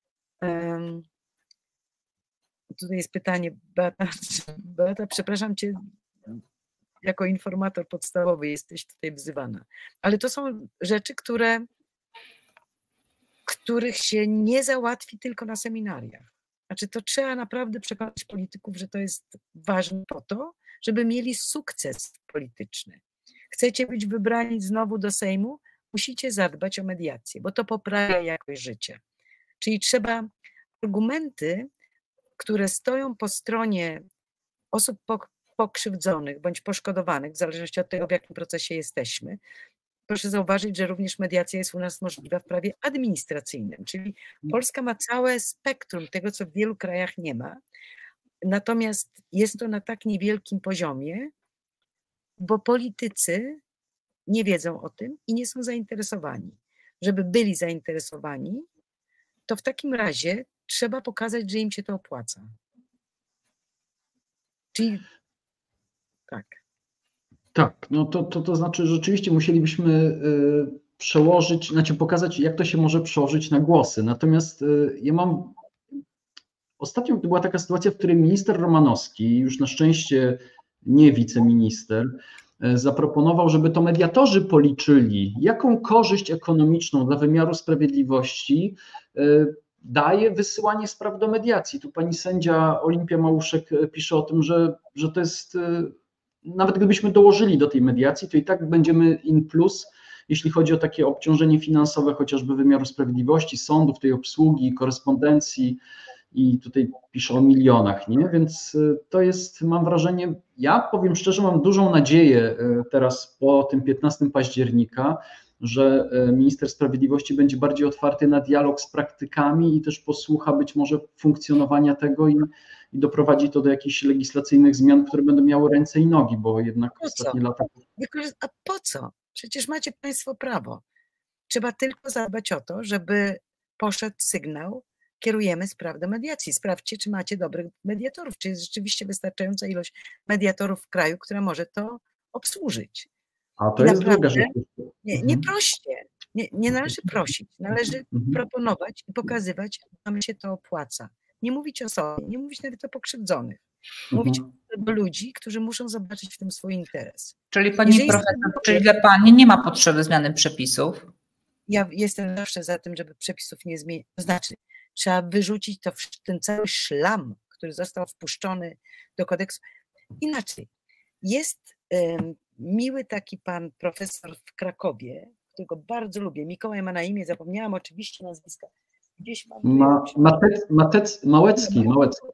tutaj jest pytanie, Beata, przepraszam cię, jako informator podstawowy jesteś tutaj wzywana, ale to są rzeczy, których się nie załatwi tylko na seminariach. Znaczy, to trzeba naprawdę przekonać polityków, że to jest ważne po to, żeby mieli sukces polityczny. Chcecie być wybrani znowu do Sejmu? Musicie zadbać o mediację, bo to poprawia jakość życia. Czyli trzeba argumenty, które stoją po stronie osób pokrzywdzonych bądź poszkodowanych, w zależności od tego, w jakim procesie jesteśmy. Proszę zauważyć, że również mediacja jest u nas możliwa w prawie administracyjnym, czyli Polska ma całe spektrum tego, co w wielu krajach nie ma. Natomiast jest to na tak niewielkim poziomie, bo politycy nie wiedzą o tym i nie są zainteresowani. Żeby byli zainteresowani, to w takim razie trzeba pokazać, że im się to opłaca. Czyli tak. Tak, no to znaczy rzeczywiście musielibyśmy przełożyć, znaczy pokazać, jak to się może przełożyć na głosy. Natomiast ostatnio była taka sytuacja, w której minister Romanowski, już na szczęście nie wiceminister, zaproponował, żeby to mediatorzy policzyli, jaką korzyść ekonomiczną dla wymiaru sprawiedliwości daje wysyłanie spraw do mediacji. Tu pani sędzia Olimpia Małuszek pisze o tym, że to jest, nawet gdybyśmy dołożyli do tej mediacji, to i tak będziemy in plus, jeśli chodzi o takie obciążenie finansowe, chociażby wymiaru sprawiedliwości, sądów, tej obsługi, korespondencji, i tutaj piszę o milionach, nie? Więc to jest, mam wrażenie, ja powiem szczerze, mam dużą nadzieję teraz po tym 15 października, że minister sprawiedliwości będzie bardziej otwarty na dialog z praktykami i też posłucha być może funkcjonowania tego i doprowadzi to do jakichś legislacyjnych zmian, które będą miały ręce i nogi, bo jednak ostatnie lata... A po co? Przecież macie Państwo prawo. Trzeba tylko zadbać o to, żeby poszedł sygnał, kierujemy spraw do mediacji. Sprawdźcie, czy macie dobrych mediatorów, czy jest rzeczywiście wystarczająca ilość mediatorów w kraju, która może to obsłużyć. A to jest druga rzecz. Nie proście, nie należy prosić, należy proponować i pokazywać, że nam się to opłaca. Nie mówić o sobie, nie mówić nawet o pokrzywdzonych. Mówić do ludzi, którzy muszą zobaczyć w tym swój interes. Czyli pani profesor, czyli dla pani nie ma potrzeby zmiany przepisów? Ja jestem zawsze za tym, żeby przepisów nie zmienić. To znaczy, trzeba wyrzucić ten cały szlam, który został wpuszczony do kodeksu. Inaczej, jest miły taki pan profesor w Krakowie, którego bardzo lubię. Mikołaj ma na imię, zapomniałam oczywiście nazwiska. Gdzieś mam... Małecki.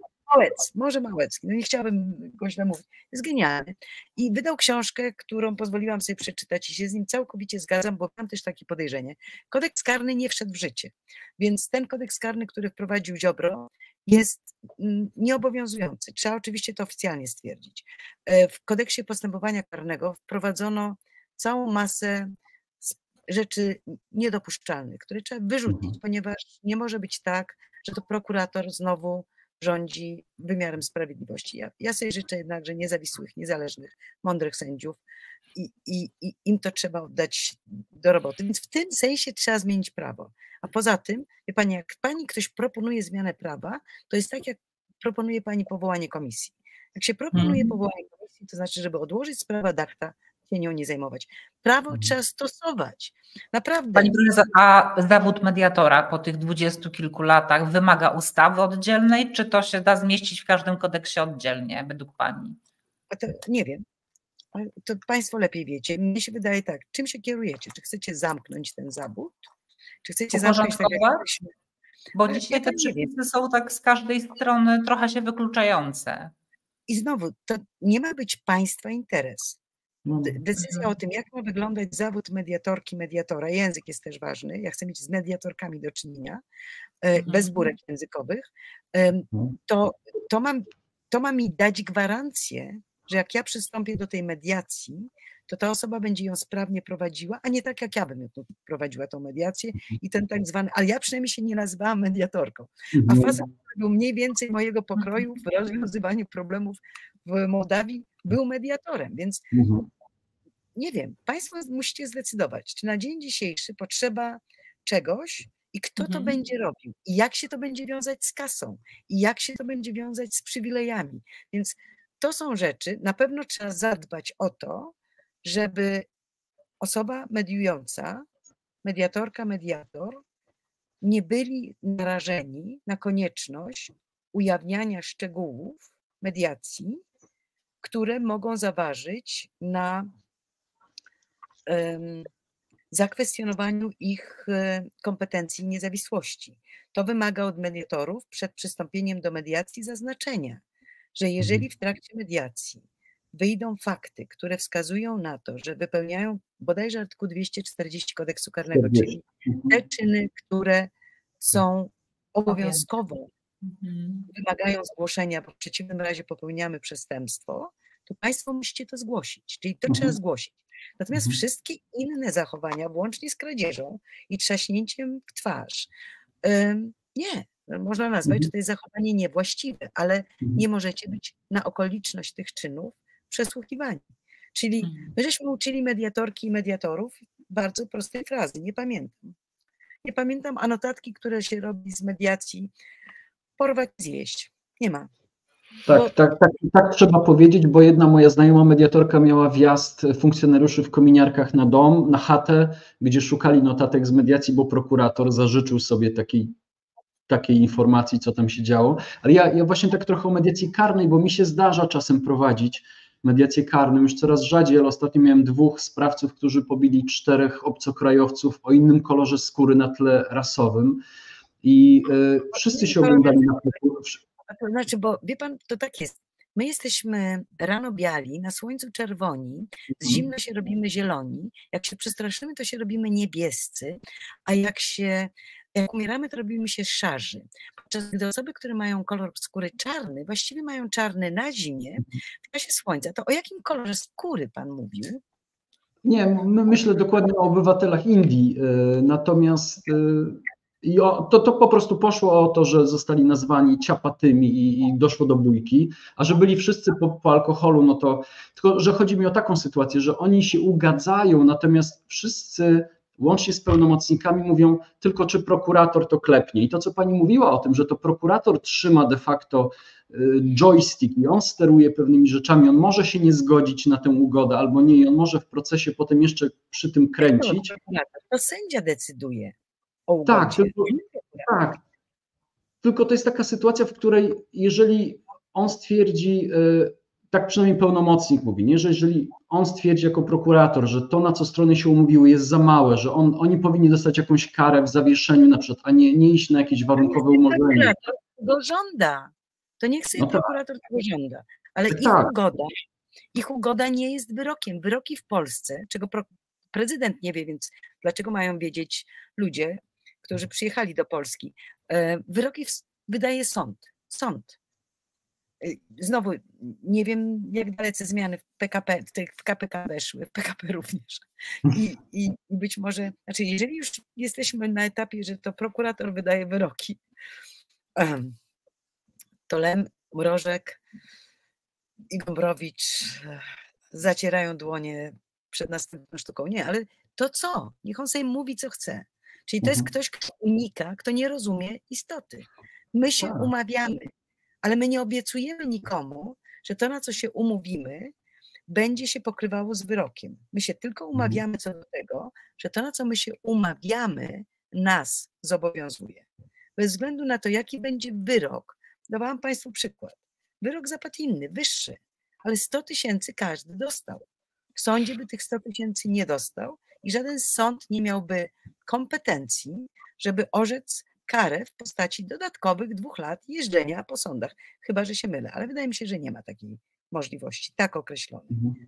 Może Małecki, no nie chciałabym go źle mówić. Jest genialny. I wydał książkę, którą pozwoliłam sobie przeczytać i się z nim całkowicie zgadzam, bo mam też takie podejrzenie. Kodeks karny nie wszedł w życie, więc ten kodeks karny, który wprowadził Ziobro, jest nieobowiązujący. Trzeba oczywiście to oficjalnie stwierdzić. W kodeksie postępowania karnego wprowadzono całą masę rzeczy niedopuszczalnych, które trzeba wyrzucić, ponieważ nie może być tak, że to prokurator znowu rządzi wymiarem sprawiedliwości. Ja sobie życzę jednakże niezawisłych, niezależnych, mądrych sędziów i im to trzeba oddać do roboty. Więc w tym sensie trzeba zmienić prawo. A poza tym, wie pani, jak pani ktoś proponuje zmianę prawa, to jest tak, jak proponuje pani powołanie komisji. Jak się proponuje powołanie komisji, to znaczy, żeby odłożyć sprawę ad acta, się nią nie zajmować. Prawo trzeba stosować. Naprawdę. Pani profesor, a zawód mediatora po tych 20 kilku latach wymaga ustawy oddzielnej, czy to się da zmieścić w każdym kodeksie oddzielnie, według pani? A to nie wiem. To państwo lepiej wiecie. Mnie się wydaje tak, czym się kierujecie? Czy chcecie zamknąć ten zawód? Czy chcecie zamknąć tak jak... Bo dzisiaj te przepisy są tak z każdej strony trochę się wykluczające. I znowu, to nie ma być państwa interes. Decyzja o tym, jak ma wyglądać zawód mediatorki, mediatora, język jest też ważny, ja chcę mieć z mediatorkami do czynienia, bez burek językowych, to ma mi dać gwarancję, że jak ja przystąpię do tej mediacji, to ta osoba będzie ją sprawnie prowadziła, a nie tak jak ja bym prowadziła tą mediację i ten tak zwany, ale ja przynajmniej się nie nazywałam mediatorką, a facet, który był mniej więcej mojego pokroju w rozwiązywaniu problemów w Mołdawii, był mediatorem, więc nie wiem, państwo musicie zdecydować, czy na dzień dzisiejszy potrzeba czegoś i kto to będzie robił i jak się to będzie wiązać z kasą i jak się to będzie wiązać z przywilejami, więc to są rzeczy, na pewno trzeba zadbać o to, żeby osoba mediująca, mediatorka, mediator nie byli narażeni na konieczność ujawniania szczegółów mediacji, które mogą zaważyć na zakwestionowaniu ich kompetencji i niezawisłości. To wymaga od mediatorów przed przystąpieniem do mediacji zaznaczenia, że jeżeli w trakcie mediacji wyjdą fakty, które wskazują na to, że wypełniają bodajże artykuł 240 kodeksu karnego, czyli te czyny, które są obowiązkowo, wymagają zgłoszenia, bo w przeciwnym razie popełniamy przestępstwo, to państwo musicie to zgłosić, czyli to trzeba zgłosić. Natomiast wszystkie inne zachowania, włącznie z kradzieżą i trzaśnięciem w twarz, nie, można nazwać, że to jest zachowanie niewłaściwe, ale nie możecie być na okoliczność tych czynów przesłuchiwani. Czyli my żeśmy uczyli mediatorki i mediatorów bardzo prostej frazy, nie pamiętam. Nie pamiętam, a notatki, które się robi z mediacji, porwać, zjeść. Nie ma. Tak trzeba powiedzieć, bo jedna moja znajoma mediatorka miała wjazd funkcjonariuszy w kominiarkach na dom, na chatę, gdzie szukali notatek z mediacji, bo prokurator zażyczył sobie takiej informacji, co tam się działo. Ale ja właśnie tak trochę o mediacji karnej, bo mi się zdarza czasem prowadzić mediacje karne, już coraz rzadziej, ale ostatnio miałem 2 sprawców, którzy pobili 4 obcokrajowców o innym kolorze skóry na tle rasowym i wszyscy się oglądali na to znaczy, bo wie pan, to tak jest. My jesteśmy rano biali, na słońcu czerwoni, z zimna się robimy zieloni, jak się przestraszymy, to się robimy niebiescy, a jak umieramy, to robimy się szarzy. Podczas gdy osoby, które mają kolor skóry czarny, właściwie mają czarny na zimie, w czasie słońca. To o jakim kolorze skóry pan mówił? Nie, myślę dokładnie o obywatelach Indii, natomiast to po prostu poszło o to, że zostali nazwani ciapatymi i doszło do bójki, a że byli wszyscy po alkoholu, no to tylko, że chodzi mi o taką sytuację, że oni się ugadzają, natomiast wszyscy łącznie z pełnomocnikami mówią tylko, czy prokurator to klepnie. I to, co pani mówiła o tym, że to prokurator trzyma de facto joystick i on steruje pewnymi rzeczami, on może się nie zgodzić na tę ugodę albo nie i on może w procesie potem jeszcze przy tym kręcić. To sędzia decyduje o ugodzie. Tak. Tylko to jest taka sytuacja, w której jeżeli on stwierdzi, tak przynajmniej pełnomocnik mówi, nie? Że jeżeli on stwierdzi jako prokurator, że to, na co strony się umówiły, jest za małe, że oni powinni dostać jakąś karę w zawieszeniu na przykład, a nie iść na jakieś warunkowe umorzenie. Prokurator go żąda. To niech sobie prokurator tego żąda. Ale ich ugoda nie jest wyrokiem. Wyroki w Polsce, czego prezydent nie wie, więc dlaczego mają wiedzieć ludzie, którzy przyjechali do Polski? Wyroki wydaje sąd. Znowu nie wiem, jak dalece zmiany w PKP, w KPK weszły, w PKP również. I być może, znaczy jeżeli już jesteśmy na etapie, że to prokurator wydaje wyroki, to Lem, Mrożek i Gombrowicz zacierają dłonie przed następną sztuką. Nie, ale to co? Niech on sobie mówi, co chce. Czyli to jest ktoś, kto unika, kto nie rozumie istoty. My się umawiamy, ale my nie obiecujemy nikomu, że to, na co się umówimy, będzie się pokrywało z wyrokiem. My się tylko umawiamy co do tego, że to, na co my się umawiamy, nas zobowiązuje. Bez względu na to, jaki będzie wyrok, dawałam Państwu przykład. Wyrok zapadł inny, wyższy, ale 100 000 każdy dostał. W sądzie by tych 100 000 nie dostał i żaden sąd nie miałby kompetencji, żeby orzec karę w postaci dodatkowych 2 lat jeżdżenia po sądach. Chyba że się mylę, ale wydaje mi się, że nie ma takiej możliwości, tak określonej.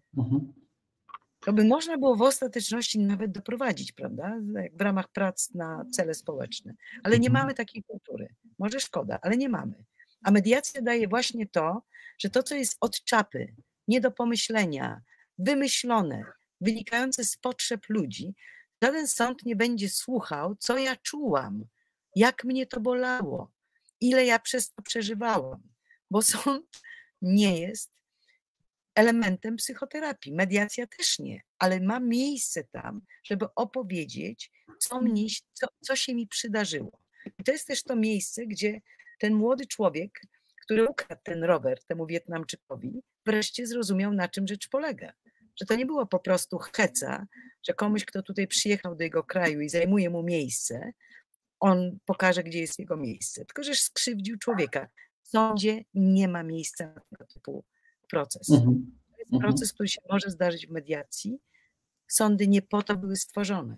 To by można było w ostateczności nawet doprowadzić, prawda, w ramach prac na cele społeczne. Ale nie mamy takiej kultury. Może szkoda, ale nie mamy. A mediacja daje właśnie to, że to, co jest od czapy, nie do pomyślenia, wymyślone, wynikające z potrzeb ludzi, żaden sąd nie będzie słuchał, co ja czułam, jak mnie to bolało, ile ja przez to przeżywałam, bo sąd nie jest elementem psychoterapii, mediacja też nie, ale ma miejsce tam, żeby opowiedzieć, co się mi przydarzyło. I to jest też to miejsce, gdzie ten młody człowiek, który ukradł ten rower temu Wietnamczykowi, wreszcie zrozumiał, na czym rzecz polega. Że to nie było po prostu heca, że komuś, kto tutaj przyjechał do jego kraju i zajmuje mu miejsce, on pokaże, gdzie jest jego miejsce. Tylko że skrzywdził człowieka. W sądzie nie ma miejsca na tego typu proces. To jest proces, który się może zdarzyć w mediacji. Sądy nie po to były stworzone.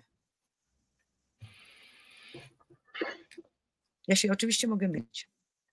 Ja się oczywiście mogę mylić.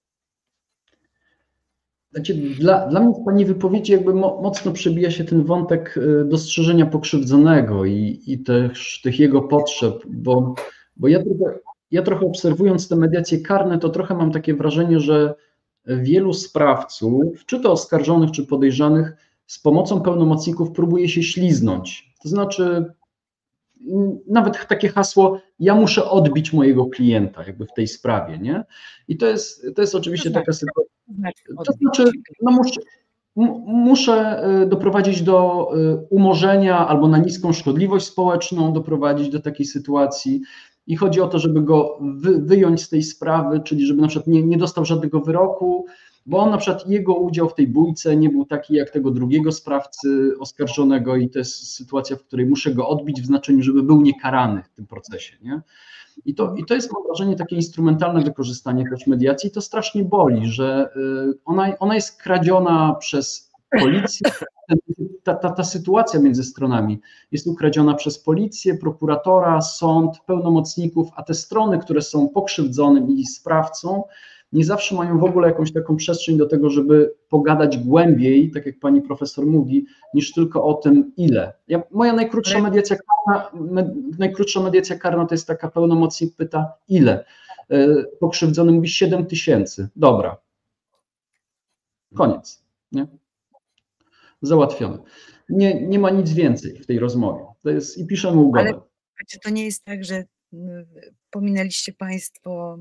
Znaczy, dla mnie z pani wypowiedzi jakby mocno przebija się ten wątek dostrzeżenia pokrzywdzonego i też tych jego potrzeb, bo ja trochę obserwując te mediacje karne, to trochę mam takie wrażenie, że wielu sprawców, czy to oskarżonych, czy podejrzanych, z pomocą pełnomocników próbuje się śliznąć. To znaczy nawet takie hasło, ja muszę odbić mojego klienta jakby w tej sprawie, nie? I to jest oczywiście taka sytuacja. To znaczy, no muszę doprowadzić do umorzenia albo na niską szkodliwość społeczną doprowadzić do takiej sytuacji i chodzi o to, żeby go wyjąć z tej sprawy, czyli żeby na przykład nie dostał żadnego wyroku, bo on na przykład jego udział w tej bójce nie był taki jak tego drugiego sprawcy oskarżonego i to jest sytuacja, w której muszę go odbić w znaczeniu, żeby był niekarany w tym procesie, nie? I to jest, mam wrażenie, takie instrumentalne wykorzystanie też mediacji. To strasznie boli, że ona jest kradziona przez policja, ta sytuacja między stronami jest ukradziona przez policję, prokuratora, sąd, pełnomocników, a te strony, które są pokrzywdzonym i sprawcą, nie zawsze mają w ogóle jakąś taką przestrzeń do tego, żeby pogadać głębiej, tak jak pani profesor mówi, niż tylko o tym, ile. Moja najkrótsza mediacja karna to jest taka, pełnomocnik pyta, ile? Pokrzywdzony mówi 7 000. Dobra. Koniec. Nie? Załatwione. Nie ma nic więcej w tej rozmowie. To jest i piszemy ugodę. Ale czy to nie jest tak, że pominęliście Państwo,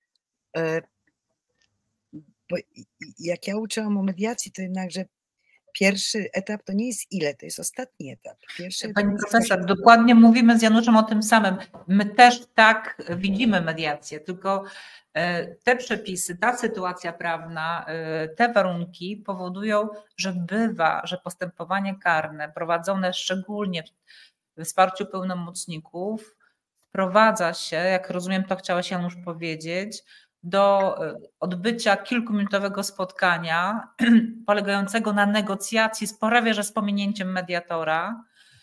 bo jak ja uczyłam o mediacji, to jednakże pierwszy etap to nie jest ile, to jest ostatni etap. Pani profesor, dokładnie mówimy z Januszem o tym samym. My też tak widzimy mediację, tylko te przepisy, ta sytuacja prawna, te warunki powodują, że bywa, że postępowanie karne prowadzone szczególnie w wsparciu pełnomocników sprowadza się, jak rozumiem, to chciałeś Janusz powiedzieć, do odbycia kilkuminutowego spotkania polegającego na negocjacji, prawie że z pominięciem mediatora,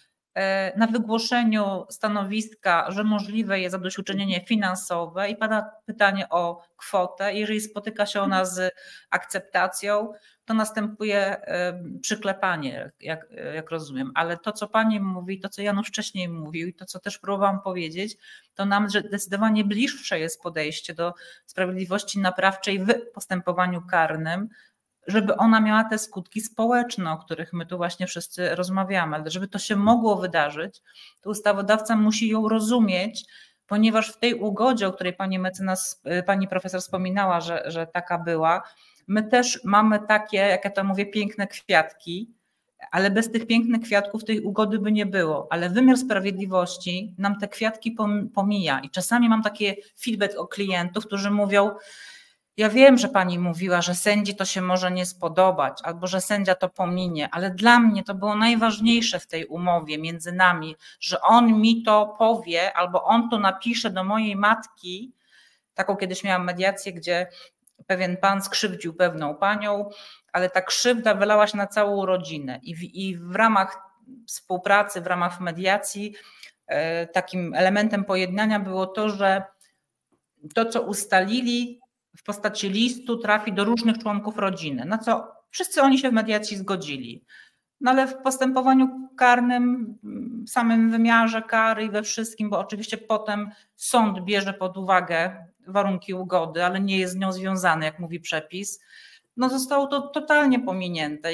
na wygłoszeniu stanowiska, że możliwe jest zadośćuczynienie finansowe i pada pytanie o kwotę. Jeżeli spotyka się ona z akceptacją, to następuje przyklepanie, jak rozumiem. Ale to, co pani mówi, to, co Janusz wcześniej mówił i to, co też próbowałam powiedzieć, to nam zdecydowanie bliższe jest podejście do sprawiedliwości naprawczej w postępowaniu karnym, żeby ona miała te skutki społeczne, o których my tu właśnie wszyscy rozmawiamy. Ale żeby to się mogło wydarzyć, to ustawodawca musi ją rozumieć, ponieważ w tej ugodzie, o której pani profesor wspominała, że taka była, my też mamy takie, jak ja to mówię, piękne kwiatki, ale bez tych pięknych kwiatków tej ugody by nie było. Ale wymiar sprawiedliwości nam te kwiatki pomija i czasami mam takie feedback od klientów, którzy mówią: ja wiem, że pani mówiła, że sędzi to się może nie spodobać, albo że sędzia to pominie, ale dla mnie to było najważniejsze w tej umowie między nami, że on mi to powie, albo on to napisze do mojej matki. Taką kiedyś miałam mediację, gdzie pewien pan skrzywdził pewną panią, ale ta krzywda wylała się na całą rodzinę i w ramach współpracy, w ramach mediacji takim elementem pojednania było to, że to, co ustalili w postaci listu, trafi do różnych członków rodziny, na co wszyscy oni się w mediacji zgodzili. No ale w postępowaniu karnym, w samym wymiarze kary i we wszystkim, bo oczywiście potem sąd bierze pod uwagę warunki ugody, ale nie jest z nią związany, jak mówi przepis, no zostało to totalnie pominięte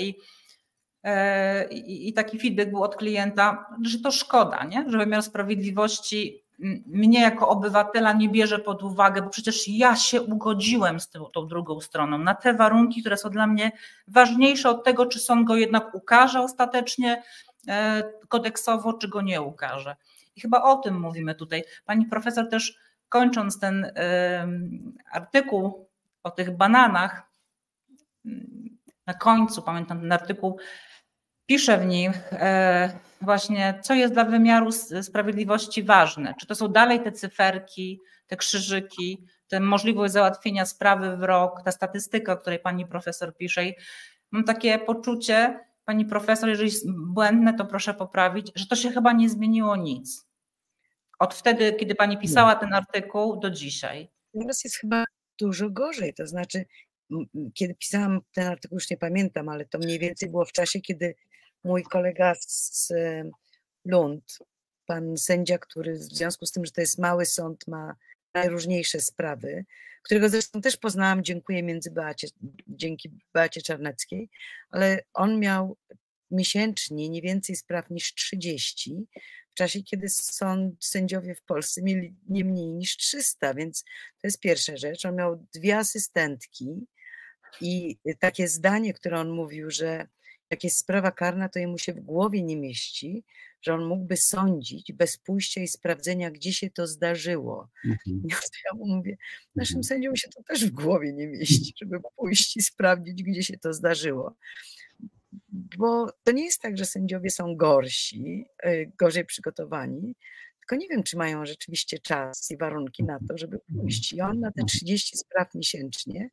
i taki feedback był od klienta, że to szkoda, nie? Że wymiar sprawiedliwości mnie jako obywatela nie bierze pod uwagę, bo przecież ja się ugodziłem z tą drugą stroną na te warunki, które są dla mnie ważniejsze od tego, czy sąd go jednak ukarze ostatecznie kodeksowo, czy go nie ukarze. I chyba o tym mówimy tutaj. Pani profesor też, kończąc ten artykuł o tych bananach, na końcu, pamiętam ten artykuł, pisze w nim właśnie, co jest dla wymiaru sprawiedliwości ważne. Czy to są dalej te cyferki, te krzyżyki, tę możliwość załatwienia sprawy w rok, ta statystyka, o której pani profesor pisze. I mam takie poczucie, pani profesor, jeżeli jest błędne, to proszę poprawić, że to się chyba nie zmieniło nic. Od wtedy, kiedy pani pisała ten artykuł, do dzisiaj. Teraz jest chyba dużo gorzej, to znaczy, kiedy pisałam ten artykuł, już nie pamiętam, ale to mniej więcej było w czasie, kiedy mój kolega z Lund, pan sędzia, który w związku z tym, że to jest mały sąd, ma najróżniejsze sprawy, którego zresztą też poznałam, dzięki Beacie Czarneckiej, ale on miał miesięcznie nie więcej spraw niż 30, w czasie, kiedy sędziowie w Polsce mieli nie mniej niż 300, więc to jest pierwsza rzecz. On miał 2 asystentki i takie zdanie, które on mówił, że jak jest sprawa karna, to jemu się w głowie nie mieści, że on mógłby sądzić bez pójścia i sprawdzenia, gdzie się to zdarzyło. Ja mu mówię, naszym sędziom się to też w głowie nie mieści, żeby pójść i sprawdzić, gdzie się to zdarzyło. Bo to nie jest tak, że sędziowie są gorzej przygotowani, tylko nie wiem, czy mają rzeczywiście czas i warunki na to, żeby pójść. I on na te 30 spraw miesięcznie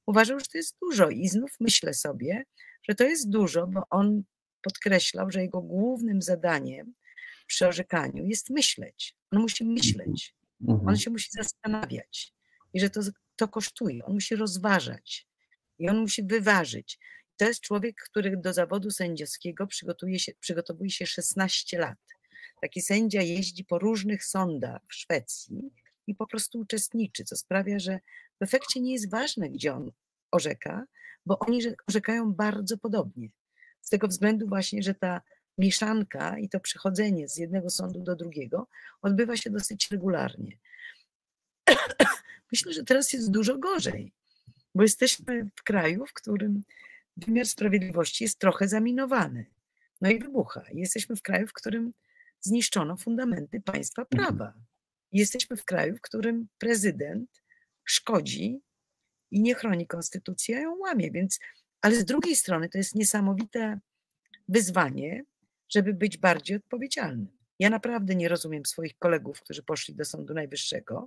uważał, że to jest dużo i znów myślę sobie, że to jest dużo, bo on podkreślał, że jego głównym zadaniem przy orzekaniu jest myśleć. On musi myśleć, on się musi zastanawiać i że to kosztuje, on musi rozważać i on musi wyważyć. To jest człowiek, który do zawodu sędziowskiego przygotowuje się 16 lat. Taki sędzia jeździ po różnych sądach w Szwecji i po prostu uczestniczy, co sprawia, że w efekcie nie jest ważne, gdzie on orzeka, bo oni orzekają bardzo podobnie. Z tego względu właśnie, że ta mieszanka i to przechodzenie z jednego sądu do drugiego odbywa się dosyć regularnie. Myślę, że teraz jest dużo gorzej, bo jesteśmy w kraju, w którym wymiar sprawiedliwości jest trochę zaminowany. No i wybucha. Jesteśmy w kraju, w którym zniszczono fundamenty państwa prawa. Jesteśmy w kraju, w którym prezydent szkodzi i nie chroni konstytucji, a ją łamie. Ale z drugiej strony to jest niesamowite wyzwanie, żeby być bardziej odpowiedzialnym. Ja naprawdę nie rozumiem swoich kolegów, którzy poszli do Sądu Najwyższego,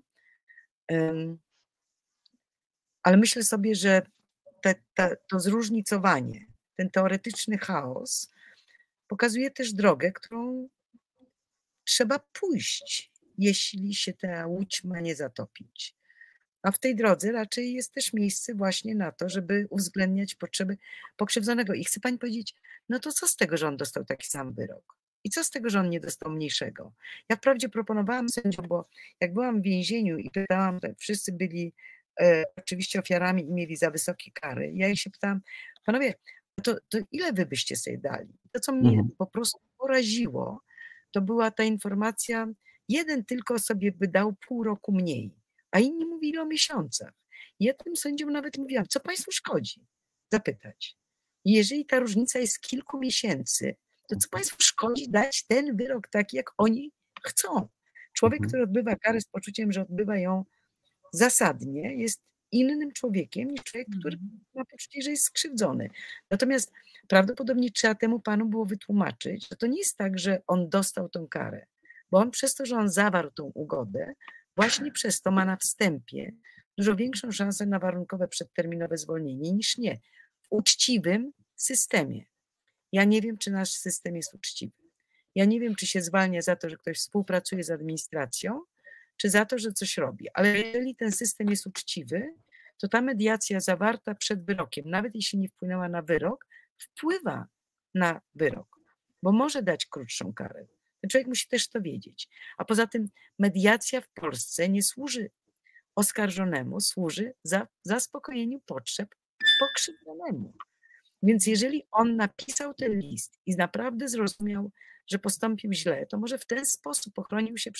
ale myślę sobie, że to zróżnicowanie, ten teoretyczny chaos pokazuje też drogę, którą trzeba pójść, jeśli się ta łódź ma nie zatopić. A w tej drodze raczej jest też miejsce właśnie na to, żeby uwzględniać potrzeby pokrzywdzonego. I chcę pani powiedzieć, no to co z tego, że on dostał taki sam wyrok? I co z tego, że on nie dostał mniejszego? Ja wprawdzie proponowałam sędziom, bo jak byłam w więzieniu i pytałam, wszyscy byli oczywiście ofiarami i mieli za wysokie kary. Ja ich się pytałam, panowie, to ile wy byście sobie dali? To, co mnie po prostu poraziło, to była ta informacja, jeden tylko sobie by dał pół roku mniej, a inni mówili o miesiącach. Ja tym sędziom nawet mówiłam, co państwu szkodzi? Zapytać. Jeżeli ta różnica jest kilku miesięcy, to co państwu szkodzi dać ten wyrok taki, jak oni chcą? Człowiek, który odbywa karę z poczuciem, że odbywa ją zasadnie, jest innym człowiekiem niż człowiek, który ma poczucie, że jest skrzywdzony. Natomiast prawdopodobnie trzeba temu panu było wytłumaczyć, że to nie jest tak, że on dostał tą karę, bo on przez to, że on zawarł tą ugodę, właśnie przez to ma na wstępie dużo większą szansę na warunkowe przedterminowe zwolnienie niż nie. W uczciwym systemie. Ja nie wiem, czy nasz system jest uczciwy. Ja nie wiem, czy się zwalnia za to, że ktoś współpracuje z administracją, czy za to, że coś robi. Ale jeżeli ten system jest uczciwy, to ta mediacja zawarta przed wyrokiem, nawet jeśli nie wpłynęła na wyrok, wpływa na wyrok, bo może dać krótszą karę. Ten człowiek musi też to wiedzieć. A poza tym mediacja w Polsce nie służy oskarżonemu, służy zaspokojeniu potrzeb pokrzywdzonemu. Więc jeżeli on napisał ten list i naprawdę zrozumiał, że postąpił źle, to może w ten sposób ochronił się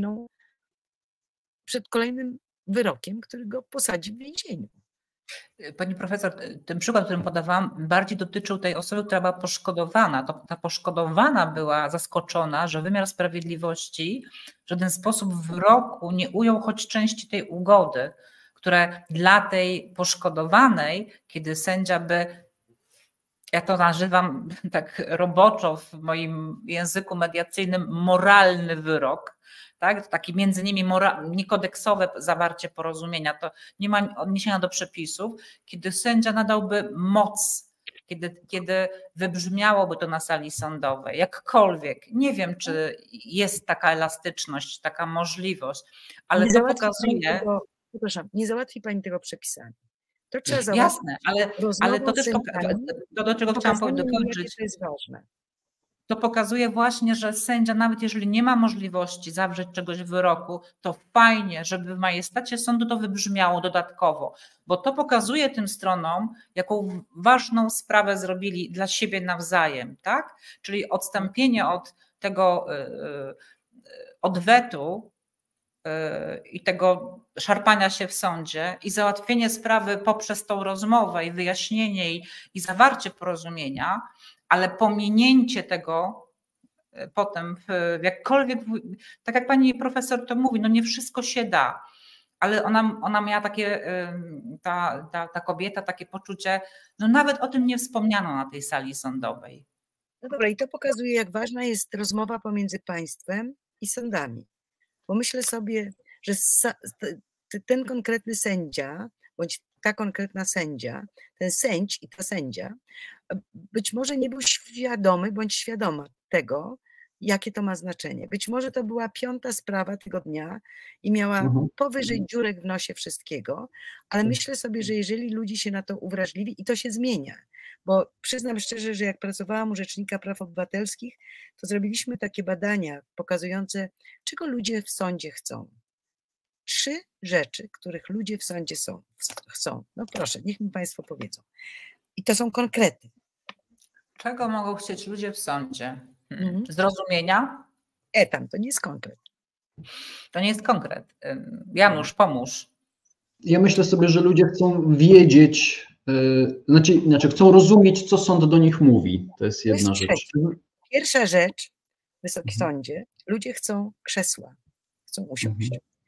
przed kolejnym wyrokiem, który go posadzi w więzieniu. Pani profesor, ten przykład, który podawałam, bardziej dotyczył tej osoby, która była poszkodowana. Ta poszkodowana była zaskoczona, że wymiar sprawiedliwości w żaden sposób w wyroku nie ujął choć części tej ugody, które dla tej poszkodowanej, kiedy sędzia by, ja to nazywam tak roboczo w moim języku mediacyjnym, moralny wyrok, tak? Taki między nimi niekodeksowe zawarcie porozumienia, to nie ma odniesienia do przepisów, kiedy sędzia nadałby moc, kiedy wybrzmiałoby to na sali sądowej, jakkolwiek. Nie wiem, czy jest taka elastyczność, taka możliwość, ale to pokazuje... Przepraszam, nie załatwi pani tego przepisami. To trzeba załatwić. Jasne, ale to też to, do czego chciałam dokończyć. To jest ważne. To pokazuje właśnie, że sędzia, nawet jeżeli nie ma możliwości zawrzeć czegoś w wyroku, to fajnie, żeby w majestacie sądu to wybrzmiało dodatkowo, bo to pokazuje tym stronom, jaką ważną sprawę zrobili dla siebie nawzajem, tak? Czyli odstąpienie od tego odwetu i tego szarpania się w sądzie i załatwienie sprawy poprzez tą rozmowę i wyjaśnienie i zawarcie porozumienia, ale pominięcie tego potem jakkolwiek, tak jak pani profesor to mówi, no nie wszystko się da, ale ona miała takie, ta kobieta takie poczucie, no nawet o tym nie wspomniano na tej sali sądowej. No dobra, i to pokazuje, jak ważna jest rozmowa pomiędzy państwem i sądami. Bo myślę sobie, że ten konkretny sędzia, bądź ta konkretna sędzia, ten sędź i ta sędzia, być może nie był świadomy bądź świadoma tego, jakie to ma znaczenie. Być może to była 5. sprawa tego dnia i miała powyżej dziurek w nosie wszystkiego, ale myślę sobie, że jeżeli ludzie się na to uwrażliwi i to się zmienia, bo przyznam szczerze, że jak pracowałam u Rzecznika Praw Obywatelskich, to zrobiliśmy takie badania pokazujące, czego ludzie w sądzie chcą. 3 rzeczy, których ludzie w sądzie chcą. No proszę, niech mi Państwo powiedzą. I to są konkrety. Czego mogą chcieć ludzie w sądzie? Zrozumienia? Tam to nie jest konkret. To nie jest konkret. Janusz, pomóż. Ja myślę sobie, że ludzie chcą wiedzieć, znaczy chcą rozumieć, co sąd do nich mówi. To jest jedna rzecz. Pierwsza rzecz, Wysoki Sądzie, ludzie chcą krzesła, chcą usiąść.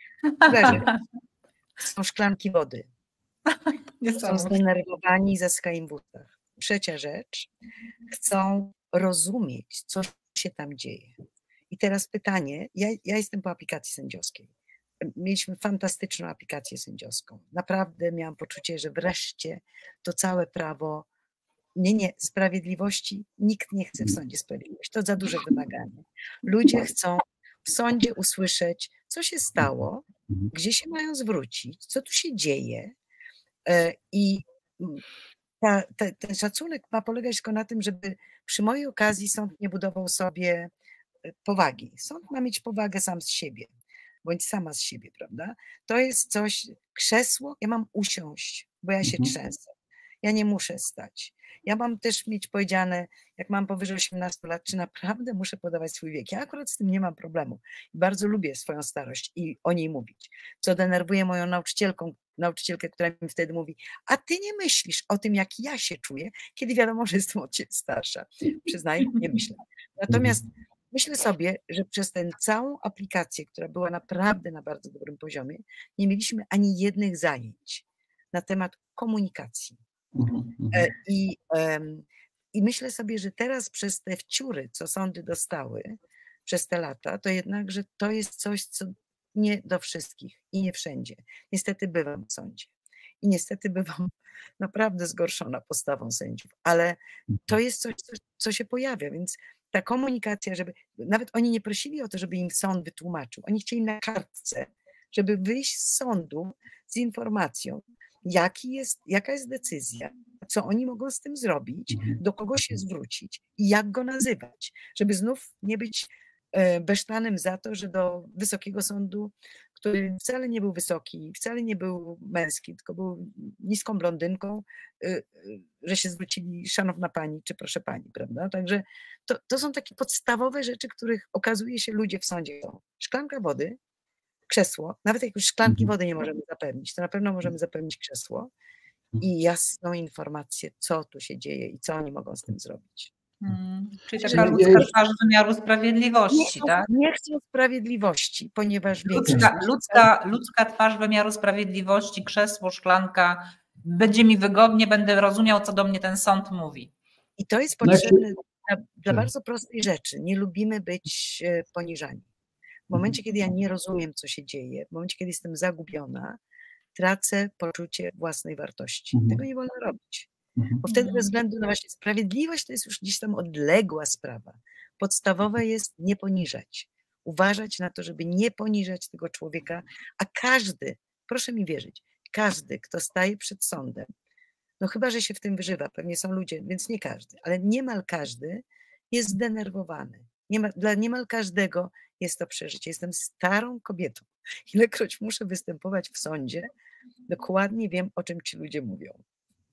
Chcą szklanki wody. Są zdenerwowani, zaska im w ustach. Trzecia rzecz, chcą rozumieć, co się tam dzieje. I teraz pytanie, ja jestem po aplikacji sędziowskiej. Mieliśmy fantastyczną aplikację sędziowską. Naprawdę miałam poczucie, że wreszcie to całe prawo, sprawiedliwości, nikt nie chce w sądzie sprawiedliwości. To za duże wymaganie. Ludzie chcą w sądzie usłyszeć, co się stało, gdzie się mają zwrócić, co tu się dzieje. I ten szacunek ma polegać tylko na tym, żeby przy mojej okazji sąd nie budował sobie powagi. Sąd ma mieć powagę sam z siebie, bądź sama z siebie, prawda? To jest coś, krzesło, ja mam usiąść, bo ja się trzęsę. Ja nie muszę stać. Ja mam też mieć powiedziane, jak mam powyżej 18 lat, czy naprawdę muszę podawać swój wiek. Ja akurat z tym nie mam problemu. Bardzo lubię swoją starość i o niej mówić. Co denerwuje moją nauczycielkę, która mi wtedy mówi, a ty nie myślisz o tym, jak ja się czuję, kiedy wiadomo, że jestem od ciebie starsza. Przyznaję, nie myślę. Natomiast myślę sobie, że przez tę całą aplikację, która była naprawdę na bardzo dobrym poziomie, nie mieliśmy ani jednych zajęć na temat komunikacji. I myślę sobie, że teraz przez te wcióry, co sądy dostały przez te lata, to jednak, że to jest coś, co nie do wszystkich i nie wszędzie. Niestety bywam w sądzie i niestety bywam naprawdę zgorszona postawą sędziów, ale to jest coś, co się pojawia, więc ta komunikacja, żeby nawet oni nie prosili o to, żeby im sąd wytłumaczył, oni chcieli na kartce, żeby wyjść z sądu z informacją, jaka jest decyzja, co oni mogą z tym zrobić, do kogo się zwrócić i jak go nazywać, żeby znów nie być besztanym za to, że do Wysokiego Sądu, który wcale nie był wysoki, wcale nie był męski, tylko był niską blondynką, że się zwrócili szanowna pani czy proszę pani, prawda? Także to są takie podstawowe rzeczy, których okazuje się ludzie w sądzie chcą. Szklanka wody, krzesło, nawet jak już szklanki wody nie możemy zapewnić, to na pewno możemy zapewnić krzesło i jasną informację, co tu się dzieje i co oni mogą z tym zrobić. Czyli taka ludzka twarz wymiaru sprawiedliwości, tak? Nie chcą sprawiedliwości, ponieważ ludzka twarz wymiaru sprawiedliwości, krzesło, szklanka, będzie mi wygodnie, będę rozumiał, co do mnie ten sąd mówi. I to jest potrzebne dla bardzo prostej rzeczy. Nie lubimy być poniżani. W momencie, kiedy ja nie rozumiem, co się dzieje, w momencie, kiedy jestem zagubiona, tracę poczucie własnej wartości. Tego nie wolno robić. Bo wtedy bez względu na właśnie sprawiedliwość to jest już gdzieś tam odległa sprawa. Podstawowe jest nie poniżać. Uważać na to, żeby nie poniżać tego człowieka, a każdy, proszę mi wierzyć, każdy, kto staje przed sądem, no chyba, że się w tym wyżywa, pewnie są ludzie, więc nie każdy, ale niemal każdy jest zdenerwowany. Dla niemal każdego jest to przeżycie. Jestem starą kobietą. Ilekroć muszę występować w sądzie, dokładnie wiem, o czym ci ludzie mówią.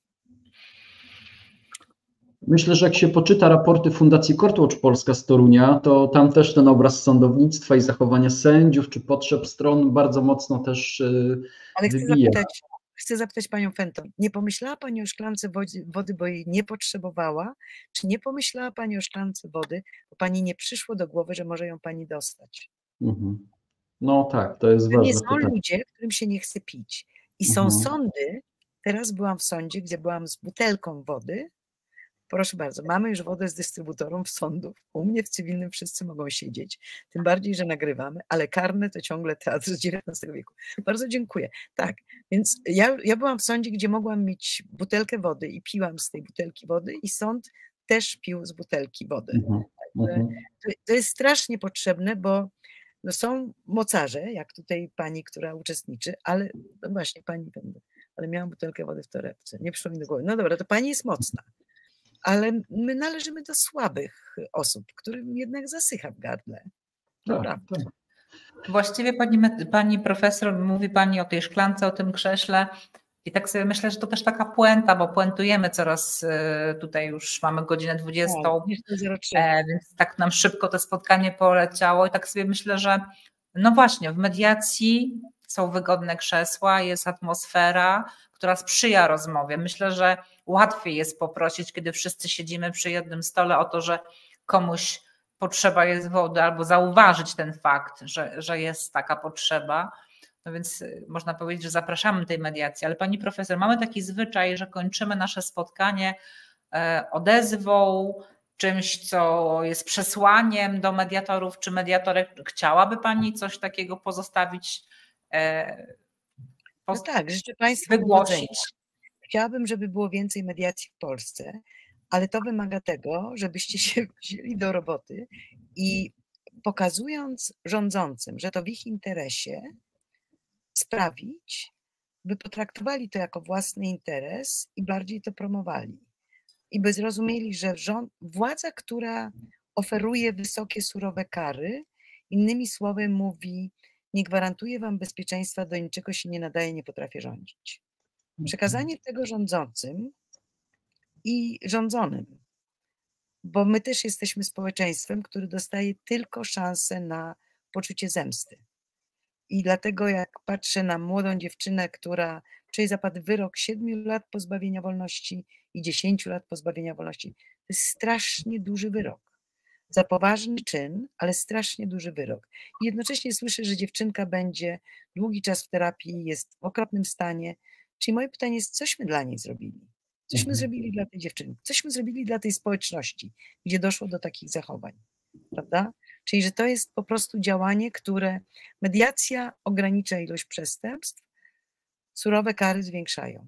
Myślę, że jak się poczyta raporty Fundacji Courtwatch Polska z Torunia, to tam też ten obraz sądownictwa i zachowania sędziów czy potrzeb stron bardzo mocno też wybija. Chcę zapytać panią Fenton, nie pomyślała pani o szklance wody, bo jej nie potrzebowała? Czy nie pomyślała pani o szklance wody, bo pani nie przyszło do głowy, że może ją pani dostać? No tak, to jest ważne. Są ludzie, którym się nie chce pić. I są sądy, teraz byłam w sądzie, gdzie byłam z butelką wody Proszę bardzo, mamy już wodę z dystrybutorów sądów. U mnie w cywilnym wszyscy mogą siedzieć, tym bardziej, że nagrywamy, ale karne to ciągle teatr z XIX wieku. Bardzo dziękuję. Tak, więc ja byłam w sądzie, gdzie mogłam mieć butelkę wody i piłam z tej butelki wody i sąd też pił z butelki wodę. To jest strasznie potrzebne, bo no są mocarze, jak tutaj pani, która uczestniczy, ale no właśnie pani, ale miałam butelkę wody w torebce, nie przyszło mi do głowy. No dobra, to pani jest mocna, ale my należymy do słabych osób, którym jednak zasycha w gardle. Naprawdę. Tak. Właściwie pani profesor, mówi pani o tej szklance, o tym krześle i tak sobie myślę, że to też taka puenta, bo puentujemy coraz, tutaj już mamy godzinę 20, więc tak nam szybko to spotkanie poleciało i tak sobie myślę, że no właśnie w mediacji są wygodne krzesła, jest atmosfera, która sprzyja rozmowie. Myślę, że łatwiej jest poprosić, kiedy wszyscy siedzimy przy jednym stole o to, że komuś potrzeba jest wody albo zauważyć ten fakt, że jest taka potrzeba. No więc można powiedzieć, że zapraszamy tej mediacji, ale pani profesor, mamy taki zwyczaj, że kończymy nasze spotkanie odezwą, czymś, co jest przesłaniem do mediatorów czy mediatorek. Chciałaby pani coś takiego pozostawić? No tak, życzę państwu wygłosić. Chciałabym, żeby było więcej mediacji w Polsce, ale to wymaga tego, żebyście się wzięli do roboty i pokazując rządzącym, że to w ich interesie, sprawić, by potraktowali to jako własny interes i bardziej to promowali. I by zrozumieli, że władza, która oferuje wysokie, surowe kary, innymi słowy mówi, nie gwarantuje wam bezpieczeństwa, do niczego się nie nadaje, nie potrafię rządzić. Przekazanie tego rządzącym i rządzonym, bo my też jesteśmy społeczeństwem, które dostaje tylko szansę na poczucie zemsty. I dlatego jak patrzę na młodą dziewczynę, której zapadł wyrok 7 lat pozbawienia wolności i 10 lat pozbawienia wolności, to jest strasznie duży wyrok. Za poważny czyn, ale strasznie duży wyrok. I jednocześnie słyszę, że dziewczynka będzie długi czas w terapii, jest w okropnym stanie. Czyli moje pytanie jest, cośmy dla niej zrobili? Cośmy zrobili dla tej dziewczyny? Cośmy zrobili dla tej społeczności, gdzie doszło do takich zachowań? Prawda? Czyli, że to jest po prostu działanie, które mediacja ogranicza ilość przestępstw, surowe kary zwiększają.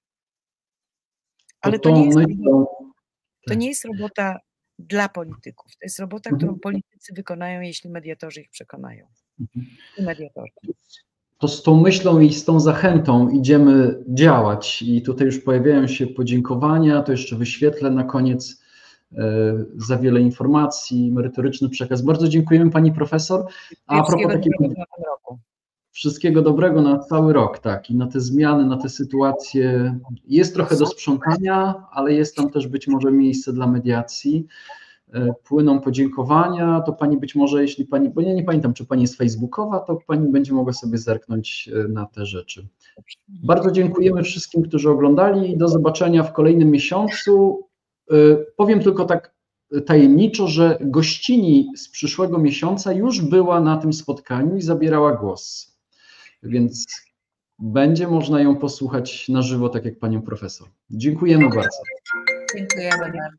Ale to nie jest robota dla polityków. To jest robota, którą politycy wykonają, jeśli mediatorzy ich przekonają. I mediatorzy. To z tą myślą i z tą zachętą idziemy działać i tutaj już pojawiają się podziękowania, to jeszcze wyświetlę na koniec za wiele informacji, merytoryczny przekaz. Bardzo dziękujemy pani profesor. A propos wszystkiego dobrego na cały rok, tak, i na te zmiany, na te sytuacje. Jest trochę do sprzątania, ale jest tam też być może miejsce dla mediacji. Płyną podziękowania, to pani być może, jeśli pani, bo ja nie pamiętam, czy pani jest facebookowa, to pani będzie mogła sobie zerknąć na te rzeczy. Bardzo dziękujemy wszystkim, którzy oglądali i do zobaczenia w kolejnym miesiącu. Powiem tylko tak tajemniczo, że gościni z przyszłego miesiąca już była na tym spotkaniu i zabierała głos, więc będzie można ją posłuchać na żywo, tak jak panią profesor. Dziękujemy bardzo. Dziękujemy bardzo.